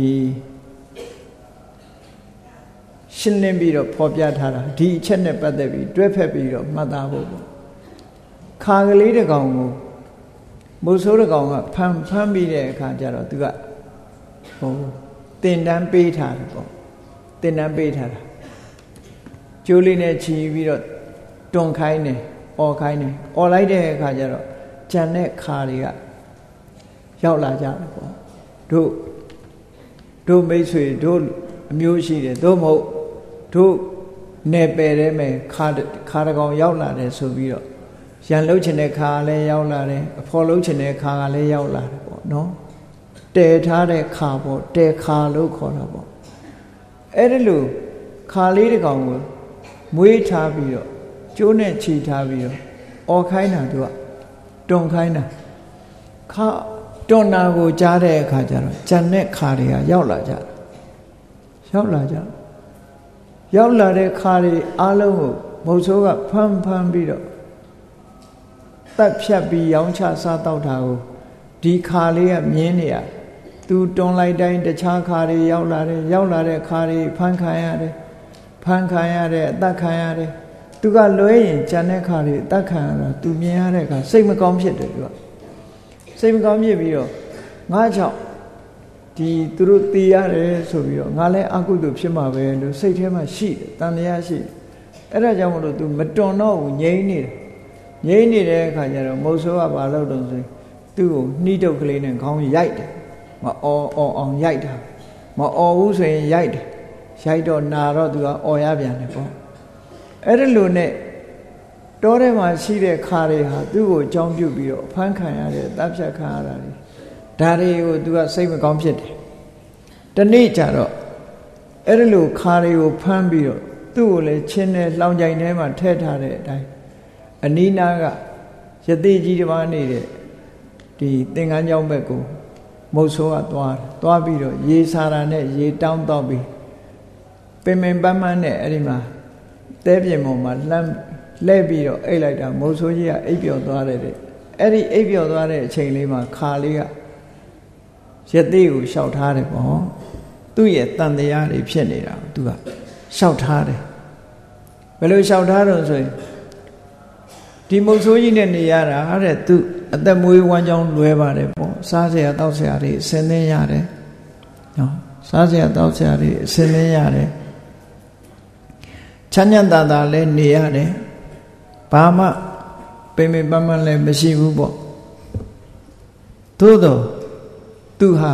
ရှင်းလင်းပြီးတော့ဖော်ပြထားတာဒီအချက်နဲ့ပတ်သက်ပြီးတွဲဖက်ပြီးတော့မှတ်သားဖို့ပေါ့ခါကလေးတစ်ကောင်ကိုမိုးဆိုးတစ်ကောင်ကဖမ်းဖမ်းပြီးတဲ့အခါကျတော့သူကဟိုတင်တန်းပေးထားတယ်ပေါ့တင်တန်းပေးထားတာကျိုးလေးနဲ့ချီပြီးတော့တွန်ခိုင်းတယ်អော်ခိုင်းတယ်អော်လိုက်တဲ့အခါကျတော့ကြံတဲ့ခါတွေကရောက်လာကြတယ်ပေါ့တို့တို့မိတ်ဆွေတို့အမျိုးရှိတယ်သို့မဟုတ်တို့နယ်ပယ်ထဲမှာခါခါတကောင်ရောက်လာတယ်ဆိုပြီးတော့ရန်လှုပ်ချင်တဲ့ခါလည်းရောက်လာတယ်အဖော်လှုပ်ချင်တဲ့ခါကလည်းရောက်လာတယ်ပေါ့နော်တည်ထားတဲ့ခါပေါ့တည်ခါလို့ခေါ်တာပေါ့အဲ့ဒီလိုခါလေးတစ်ကောင်ကိုမွေးထားပြီးတော့ကျိုးနဲ့ခြေထားပြီးတော့អော်ခိုင်းတာသူကတွန်းခိုင်းတာခါတွန်းတာကိုကြားတဲ့အခါကျတော့ဂျန်တဲ့ခါတွေကရောက်လာကြရောက်လာကြရောက်လာတဲ့ခါတွေအားလုံးကိုမုတ်ဆိုးကဖမ်းဖမ်းပြီးတော့တက်ဖြတ်ပြီးရောင်းချစားတော့တာကိုဒီခါလေးကမြင်းနေရသူတွန်းလိုက်တိုင်းတခြားခါတွေရောက်လာတယ်ရောက်လာတဲ့ခါတွေဖမ်းခံရတယ်ဖမ်းခံရတယ်အသက်ခံရတယ်သူကလွဲရင်ဂျန်တဲ့ခါတွေအသက်ခံရတာသူမြင်ရတဲ့အခါစိတ်မကောင်းဖြစ်တယ်သူကစိတ်မကောင်းဖြစ်ပြီးတော့ငါကြောင့်ဒီသူတို့တည်ရတယ်ဆိုပြီးတော့ငါလည်းအကုသိုလ်ဖြစ်မှာပဲလို့စိတ်ထဲမှာရှိတယ်တန်တရားရှိတယ်အဲ့ဒါကြောင့်မလို့ तू မတွန်တော့ဘူးငြိမ့်နေတယ်ငြိမ့်နေတဲ့အခါကျတော့မုတ်ဆိုးကဘာလုပ်တော့ဆိုသူ့ကိုနှီးတုပ်ကလေးနဲ့ခေါင်းရိုက်တယ်မအော်အော်အောင်ရိုက်တာမအော်ဘူးဆိုရင်ရိုက်တယ်ရိုက်တော့နာတော့ तू ကအော်ရပြန်တယ်ပေါ့အဲ့ဒါလိုနဲ့တောထဲမှာရှိတဲ့ခါတွေဟာသူ့ကိုအကြောင်းပြုပြီးတော့ဖမ်းခံရတယ်တပ်ဖြတ်ခံရတာတွေဒါတွေကို तू ကစိတ်မကောင်းဖြစ်တယ်တနေ့ကျတော့အဲ့ဒါလိုခါတွေကိုဖမ်းပြီးတော့သူ့ကိုလည်းချင်းနဲ့လောင်ကြိုင်ထဲမှာထည့်ထားတဲ့အတိုင်းအနီးနားကယသိကြီးတစ်ပါးနေတဲ့ဒီသင်္ကန်းကျောင်းဘက်ကိုမုတ်ဆိုးကသွားတယ်သွားပြီးတော့ရေစာတာနဲ့ရေတောင်းတော့ပြီးပင်ပင်ပန်းပန်းနဲ့အဲ့ဒီမှာတဲပြင်ပေါ်မှာလှမ်းလဲပြီးတော့အိတ်လိုက်တာမုတ်ဆိုးကြီးကအိပ်ပျော်သွားတယ်တဲ့အဲ့ဒီအိပ်ပျော်သွားတဲ့အချိန်လေးမှာခါလေးကယသိကိုလျှောက်ထားတယ်ပေါ့သူ့ရဲ့တန်တရားတွေဖြစ်နေတာသူကလျှောက်ထားတယ်ဘယ်လိုလျှောက်ထားတော့ဆိုရင်ဒီမုတ်ဆိုးကြီးနဲ့နေရတာတဲ့သူအသက်မွေးဝမ်းကြောင်းလွယ်ပါတယ်ပေါ့စားစရာတောက်စရာတွေအစင်းသင်းရတယ်နော်စားစရာတောက်စရာတွေအစင်းသင်းရတယ်ချမ်းချမ်းသာသာလည်းနေရတယ်ဘာမှပိမ့်ပိမ့်ပန်းပန်းလည်းမရှိဘူးပေါ့သို့တော့သူဟာ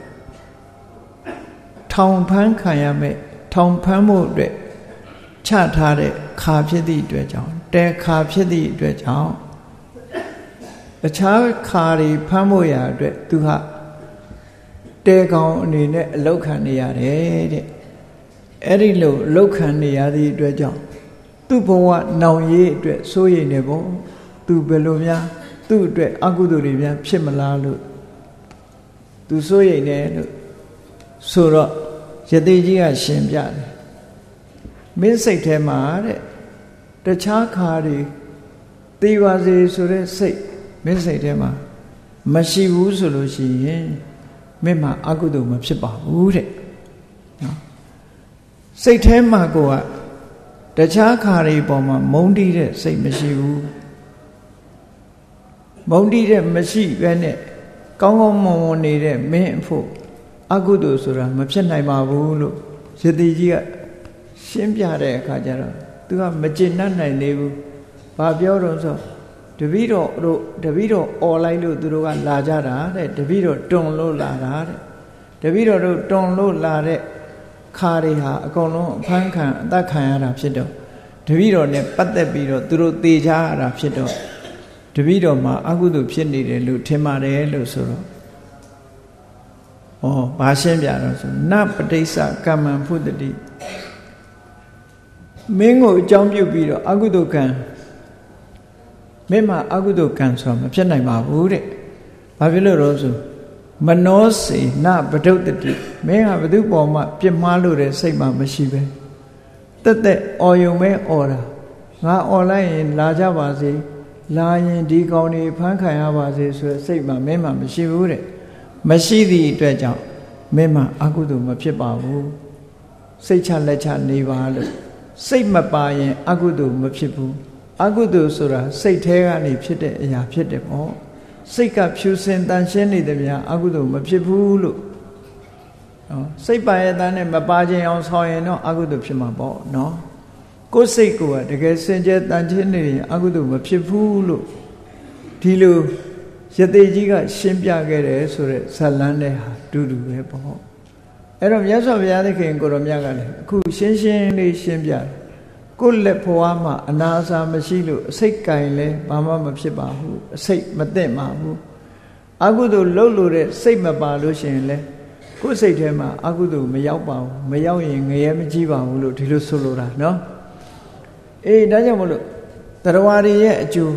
ထောင်ဖမ်းခံရမဲ့ထောင်ဖမ်းမှုအတွက်ချထားတဲ့ခါဖြစ်သည့်အတွက်ကြောင့်တဲခါဖြစ်သည့်အတွက်ကြောင့်အခြားခါတွေဖမ်းဖို့ရာအတွက်သူဟာတဲကောင်အနေနဲ့အလောက်ခံနေရတယ်တဲ့အဲ့ဒီလိုအလောက်ခံနေရသည့်အတွက်ကြောင့်သူ့ဘဝနောင်ရေးအတွက်စိုးရိမ်နေပေါ့သူဘယ်လိုများသူ့အတွက်အကုသိုလ်တွေများဖြစ်မလားလို့သူစိုးရိမ်နေလို့ဆိုတော့ယသိကြီးကရှင်းပြတယ်မင်းစိတ်ထဲမှာတဲ့တခြားခါတွေသိပါစေဆိုတဲ့စိတ်မင်းစိတ်ထဲမှာမရှိဘူးဆိုလို့ရှိရင်မင်းမှာအကုသိုလ်မဖြစ်ပါဘူးတဲ့နော်စိတ်ထဲမှာကိုကတခြားခါတွေပေါ်မှာမုန်းတီးတဲ့စိတ်မရှိဘူးမုန်းတီးတဲ့မရှိပဲနဲ့ကောင်းကောင်းမွန်မွန်နေတဲ့မင်းအဖို့အကုသိုလ်ဆိုတာမဖြစ်နိုင်ပါဘူးလို့ယသိကြီးကရှင်းပြတဲ့အခါကျတော့သူကမကျေနပ်နိုင်သေးဘူး။ဘာပြောတော့ဆိုတပည့်တော်တို့တပည့်တော်អော်လိုက်လို့သူတို့ကလာကြတာတဲ့တပည့်တော်တွန်လို့လာတာတဲ့တပည့်တော်တို့တွန်လို့လာတဲ့ခါတွေဟာအကုန်လုံးအဖမ်းခံအသက်ခံရတာဖြစ်တော့တပည့်တော်နဲ့ပတ်သက်ပြီးတော့သူတို့သေချာရတာဖြစ်တော့တပည့်တော်မှာအကုသိုလ်ဖြစ်နေတယ်လို့ထင်ပါတယ်လို့ဆိုတော့ဩဘာရှင်းပြတော့ဆိုနပဋိစ္စကမ္မံဖုတ္တိမင်းကိုအကြောင်းပြုပြီးတော့အကုသိုလ်ကံမင်းမှာအကုသိုလ်ကံဆိုတာမဖြစ်နိုင်ပါဘူးတဲ့ဘာဖြစ်လို့တော့ဆိုမနောစေနပဒုတ္တိမင်းဟာဘသူပေါ်မှာပြစ်မှားလို့တဲ့စိတ်မှမရှိပဲတက်တက်အော်ယုံပဲအော်တာငါအော်လိုက်ရင်လာကြပါစေလာရင်ဒီကောင်တွေဖမ်းခံရပါစေဆိုတဲ့စိတ်မှမင်းမှမရှိဘူးတဲ့မရှိသည့်အတွက်ကြောင့်မင်းမှအကုသိုလ်မဖြစ်ပါဘူးစိတ်ချလက်ချနေပါလို့စိတ်မပါရင်အကုသိုလ်မဖြစ်ဘူးအကုသိုလ်ဆိုတာစိတ်ထဲကနေဖြစ်တဲ့အရာဖြစ်တယ်ပေါ့စိတ်ကဖြူစင်တန်ရှင်းနေတယ်ဗျာအကုသိုလ်မဖြစ်ဘူးလို့နော်စိတ်ပါရဲ့တန်းနဲ့မပါခြင်းအောင်ဆောင်ရင်တော့အကုသိုလ်ဖြစ်မှာပေါ့နော်ကိုယ်စိတ်ကတကယ်စင်ကြယ်တန်ရှင်းနေရင်အကုသိုလ်မဖြစ်ဘူးလို့ဒီလိုယသိကြီးကရှင်းပြခဲ့တယ်ဆိုတဲ့ဇာလန်းတဲ့ဟာတူတူပဲပေါ့အဲ့တော့မြတ်စွာဘုရားသခင်ကိုရောမြတ်ကလည်းအခုရှင်းရှင်းလေးရှင်းပြတယ်ကိုယ်လက်ဖွားမှာအနာစာမရှိလို့အစိတ်ကင်လဲဘာမှမဖြစ်ပါဘူးအစိတ်မသိမှာဘူးအကုသိုလ်လှုပ်လို့တဲ့စိတ်မပါလို့ရှိရင်လဲကိုယ်စိတ်ထဲမှာအကုသိုလ်မရောက်ပါဘူးမရောက်ရင်ငရဲမကြီးပါဘူးလို့ဒီလိုဆိုလိုတာနော်အေးဒါကြောင့်မလို့တရားဝါတွေရဲ့အကျိုး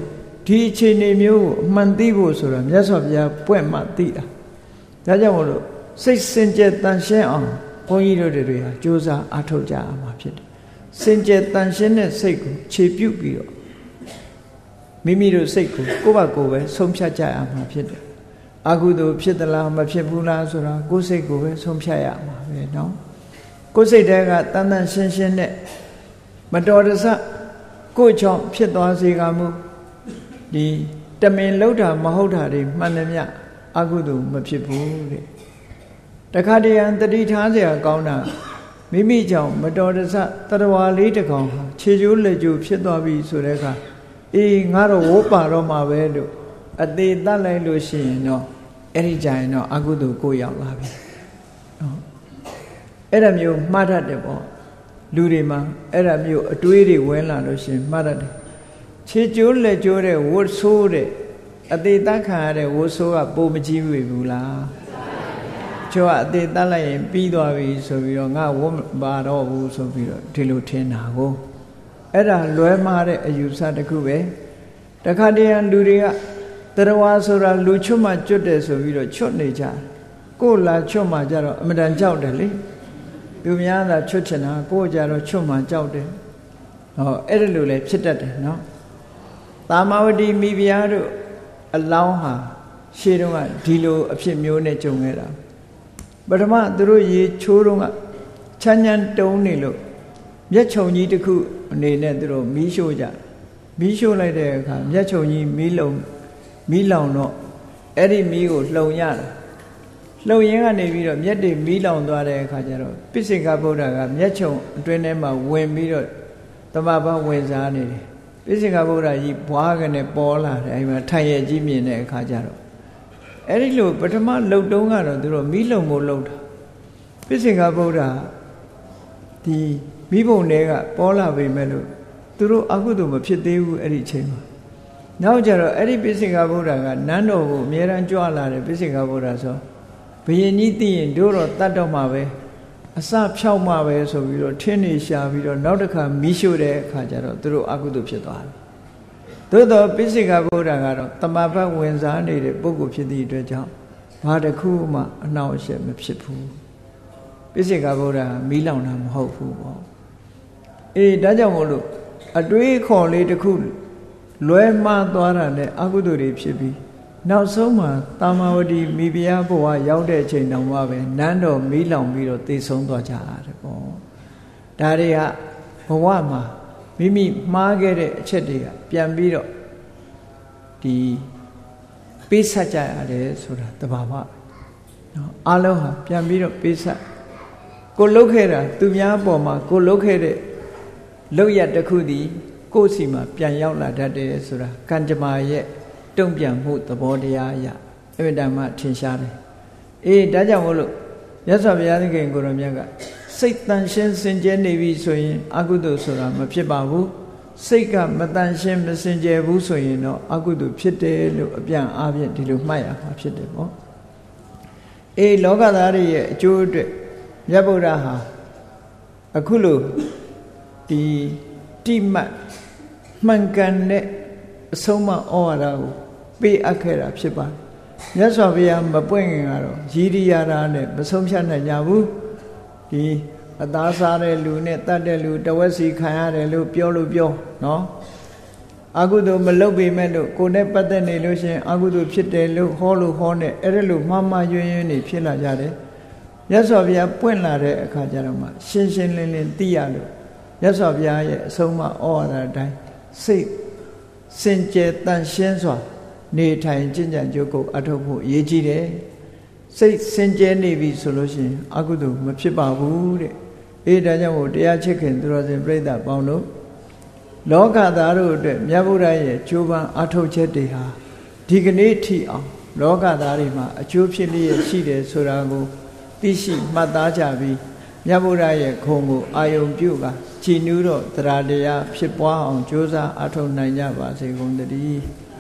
ဒီအခြေအနေမျိုးကိုအမှန်သိဖို့ဆိုတာမြတ်စွာဘုရားပွင့်မှသိတာဒါကြောင့်မို့လို့စိတ်စင်ကြယ်တန်ရှင်းအောင်ဘုန်းကြီးတို့တွေဟာကြိုးစားအားထုတ်ကြရမှာဖြစ်တယ်စင်ကြယ်တန်ရှင်းတဲ့စိတ်ကိုခြေပြုတ်ပြီးတော့မိမိတို့စိတ်ကိုကိုယ့်ဘာကိုယ်ပဲဆုံးဖြတ်ကြရမှာဖြစ်တယ်အကုသိုလ်ဖြစ်သလားမဖြစ်ဘူးလားဆိုတာကိုယ်စိတ်ကိုပဲဆုံးဖြတ်ရမှာပဲเนาะကိုယ်စိတ်တဲကတန်တန်ရှင်းရှင်းနဲ့မတော်တဆကိုယ်ကြောင့်ဖြစ်သွားစေကမူဒီတမင်လှုပ်တာမဟုတ်တာတွေမှန်တယ်မြအကုသိုလ်မဖြစ်ဘူးတဲ့တခါတည်းတတိထားเสียကောင်းတာမိမိကြောင့်မတော်တဆတရဝါလေးတစ်ကောင်ဟာခြေကျိုးလက်ကျိုးဖြစ်သွားပြီဆိုတဲ့အခါအေးငါတော့ဝိုးပါတော့မှာပဲလို့အသေးတတ်လိုက်လို့ရှိရင်တော့အဲ့ဒီကြရင်တော့အကုသိုလ်ကိုရောက်လာပြီနော်အဲ့ဒါမျိုးမှားတတ်တယ်ပေါ့လူတွေမှာအဲ့ဒါမျိုးအတွေးတွေဝင်လာလို့ရှိရင်မှားတတ်တယ်ခြေကျိုးလက်ကျိုးတဲ့ဝတ်ဆိုးတဲ့အသေးတတ်ခံရတဲ့ဝတ်ဆိုးကပိုမကြီးဘူးလားကျော်အသေးတတ်လိုက်ရင်ပြီးသွားပြီဆိုပြီးတော့ငါဝတ်ပါတော့ဘူးဆိုပြီးတော့ဒီလိုထင်တာကိုအဲ့ဒါလွဲမှားတဲ့အယူဆတစ်ခုပဲတခါတည်းလူတွေကတရဝါဆိုတာလူချွတ်မှကျွတ်တယ်ဆိုပြီးတော့ချွတ်နေကြကိုယ်လာချွတ်မှကြတော့အမတန်ကြောက်တယ်လေလူများသာချွတ်ချင်တာကိုယ်ကြတော့ချွတ်မှကြောက်တယ်ဟောအဲ့ဒါလိုလည်းဖြစ်တတ်တယ်နော်သာမဝတိမိဖုရားတို့အလောင်းဟာရှေးတုန်းကဒီလိုအဖြစ်မျိုးနဲ့ကြုံခဲ့တာပထမသူတို့ရေချိုးတုန်းကချမ်းချမ်းတုံးနေလို့မျက်ခြုံကြီးတစ်ခုအနေနဲ့သူတို့မီးရှို့ကြမီးရှို့လိုက်တဲ့အခါမျက်ခြုံကြီးမီးလုံမီးလောင်တော့အဲ့ဒီမီးကိုလှုံရတယ်လှုံရင်းကနေပြီးတော့မျက်တွေမီးလောင်သွားတဲ့အခါကျတော့ပိစိကဗုဒ္ဓကမျက်ခြုံအတွင်းထဲမှာဝင်ပြီးတော့သမဘဝင်စားနေတယ်ပိစိကဗုဒ္ဓကြီးဘွားကနေပေါ်လာတယ်အဲ့မှာထိုင်ရကြီးမြင်တဲ့အခါကျတော့အဲ့ဒီလိုပထမလှုပ်တုံးကတော့သူတို့မီးလုံမို့လှုပ်တာပိစိကဗုဒ္ဓဒီမိဘုံတွေကပေါ်လာပေမဲ့လို့သူတို့အကုသိုလ်မဖြစ်သေးဘူးအဲ့ဒီအချိန်မှာနောက်ကြတော့အဲ့ဒီပိစိကဗုဒ္ဓကနန်းတော်ကိုအမြဲတမ်းကြွလာတယ်ပိစိကဗုဒ္ဓဆိုဘယင်ကြီးသိရင်တို့တော့တတ်တော့မှာပဲအစဖြောက်မှာပဲဆိုပြီးတော့ထင်းနေရှာပြီးတော့နောက်တစ်ခါမီးရှို့တဲ့အခါကျတော့သူတို့အကုသိုလ်ဖြစ်သွားတယ်သို့တော့ပိစိကဗုဒ္ဓကတော့တမဘတ်ဝင်စားနေတဲ့ပုဂ္ဂိုလ်ဖြစ်သည့်အတွက်ကြောင့်ဘာတစ်ခုမှအနှောင့်အယှက်မဖြစ်ဘူးပိစိကဗုဒ္ဓမီးလောင်တာမဟုတ်ဘူးပေါ့အေးဒါကြောင့်မို့လို့အတွေးခေါ်လေးတစ်ခုလွဲမှားသွားတာနဲ့အကုသိုလ်တွေဖြစ်ပြီးနောက်ဆုံးမှာတာမဝတီမိဖုရားဘဝရောက်တဲ့အချိန်တောင်မှပဲနန်းတော်မီးလောင်ပြီးတော့သေဆုံးသွားကြရတယ်ပေါ့ဒါတွေကဘဝမှာမိမိမှားခဲ့တဲ့အချက်တွေကပြန်ပြီးတော့ဒီပေးဆက်ကြရတယ်ဆိုတာတဘာဝနော်အားလုံးဟာပြန်ပြီးတော့ပေးဆက်ကိုလှုပ်ခဲ့တာသူများအပေါ်မှာကိုလှုပ်ခဲ့တဲ့လှုပ်ရတစ်ခုဒီကိုယ်စီမှာပြန်ရောက်လာတတ်တယ်ဆိုတာကံကြမ္မာရဲ့တုံ့ပြန်မှုသဘောတရားအရအမြဲတမ်းထင်ရှားတယ်အေးဒါကြောင့်မို့လို့မြတ်စွာဘုရားသခင်ကိုရောမြတ်ကစိတ်တန်ရှင်းစင်ကြယ်နေပြီဆိုရင်အကုသိုလ်ဆိုတာမဖြစ်ပါဘူးစိတ်ကမတန်ရှင်းမစင်ကြယ်ဘူးဆိုရင်တော့အကုသိုလ်ဖြစ်တယ်လို့အပြန်အားဖြင့်ဒီလိုမှတ်ရမှာဖြစ်တယ်ပေါ့အေးလောကသားတွေရဲ့အကျိုးအတွက်မြတ်ဗုဒ္ဓဟာအခုလိုဒီတိမတ်မှန်ကန်တဲ့အဆုံးအမဩဝါဒကိုပေးအပ်ခဲ့တာဖြစ်ပါတယ်မြတ်စွာဘုရားမပွင့်ခင်ကတော့ရည်ရည်ရတာနဲ့မဆုံးဖြတ်နိုင်ကြဘူးဒီအသားစားတဲ့လူနဲ့တတ်တဲ့လူတဝက်စီခံရတယ်လို့ပြောလို့ပြောနော်အကုသိုလ်မလုပ်ပေမဲ့လို့ကိုယ်နဲ့ပတ်သက်နေလို့ရှင်အကုသိုလ်ဖြစ်တယ်လို့ဟောလို့ဟောနဲ့အဲ့ဒါလို့မှားမှားယွင်းယွင်းနေဖြစ်လာကြတယ်မြတ်စွာဘုရားပွင့်လာတဲ့အခါကျတော့မှရှင်းရှင်းလင်းလင်းသိရလို့မြတ်စွာဘုရားရဲ့အဆုံးအမဩဝါဒအတိုင်းစိတ်စင်ကြယ်တန်ရှင်းစွာနေထိုင်ကျင့်ကြံကြိုးကိုအထောက်ဖို့အရေးကြီးတယ်စိတ်စင်ကြယ်နေပြီဆိုလို့ရှိရင်အကုသိုလ်မဖြစ်ပါဘူးတဲ့အေးဒါကြောင့်မို့တရားချစ်ခင်သူတော်စင်ပြိဿပေါင်းတို့လောကသားတို့အတွက်မြတ်ဗုဒ္ဓရဲ့ကြိုးပမ်းအထောက်ချက်တွေဟာဒီကနေ့ထိအောင်လောကသားတွေမှာအကျိုးဖြစ်လျက်ရှိတယ်ဆိုတာကိုသိရှိမှတ်သားကြပြီးမြတ်ဗုဒ္ဓရဲ့ခုံကိုအာယုံပြုကကြည်နူးတော့တရားတရားဖြစ်ပွားအောင်ကြိုးစားအထောက်နိုင်ကြပါစေကုန်သတည်း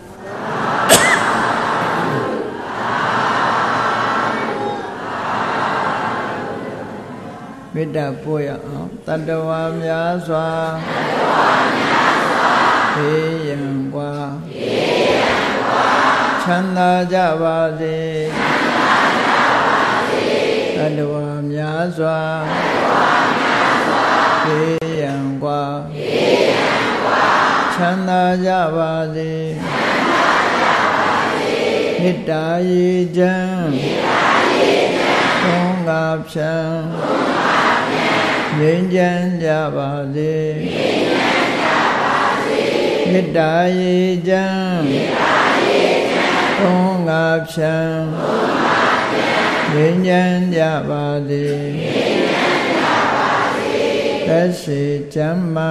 မေတ္တာပို့ရအောင်တတ္တဝါများစွာဘေးရန်ကွာချမ်းသာကြပါစေတတ္တဝါများစွာဘေးရန်ကွာချမ်းသာကြပါစေမေတ္တာရေချမ်းသုံးငါဖြံငြိမ်းချမ်းကြပါစေမေတ္တာရေချမ်းသုံးငါဖြံငြိမ်းချမ်းကြပါစေသက်ရှိချမ်းသာ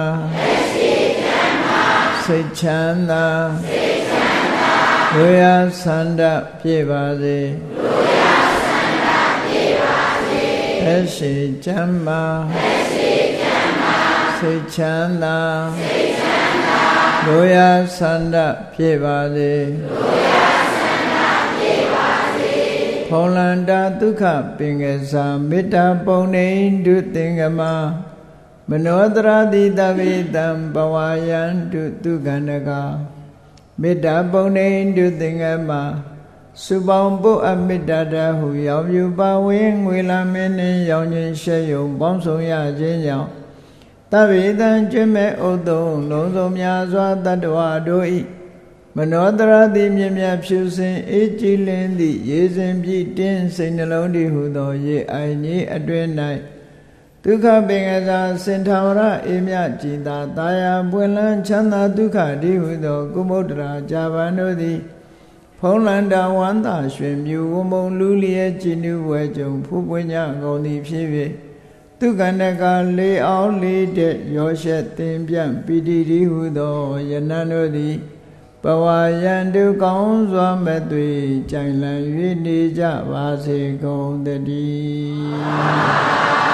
စိတ်ချမ်းသာဝိရဆန္ဒပြည့်ပါစေသက်ရှိချမ်းသာစိတ်ချမ်းသာဝိရဆန္ဒပြည့်ပါစေဖုံလန္တာဒုက္ခပင်ကစားမေတ္တာပုံနေဒုသင်္ကမမနောတရတိတဝိတံဘဝယံတုဒုက္ခန္တကမေတ္တာပုံနေဒုသင်္ကမစုပေါင်းပုအမေတ္တာတဟုရောင်ပြူပါဝင်းငွေလာမင်းနှင့်ရောင်ခြင်းရှဲယုံပေါင်းဆောင်ရခြင်းကြောင့်တဝိတံကျွမ်းမဲ့ဥတုံလုံးစုံများစွာတတ္တဝါတို့၏မနောတရတိမြင်မြဖြူစင်အေးကြည်လင်းသည့်ရေစင်ပြည့်တင်းစိတ်နှလုံးတည်ဟုသောရေအိုင်ကြီးအတွင်၌ဒုက္ခပင်ကစားစင်ထာဝရအေမြကြည်သာတာယာပွင့်လန်းချမ်းသာဒုက္ခတည်ဟုသောကုမုဒ္ဒရာဇာဗန်တို့သည်ဖုံးလန္တာဝန္တာရွှင်မြူဝမုံလူလျက်ကြည်နူးဝဲကြုံဖူးပွင့်ကြကုန်သည်ဖြစ်၍ဒုက္ခန္တကလေးအောင်လေးတဲ့ရောရှက်တင်ပြန့်ပီတိတည်ဟုသောယနံတို့သည်ဘဝယံတုကောင်းစွာမဲ့သွေကြိုင်လံ၍နေကြပါစေကုန်တည်း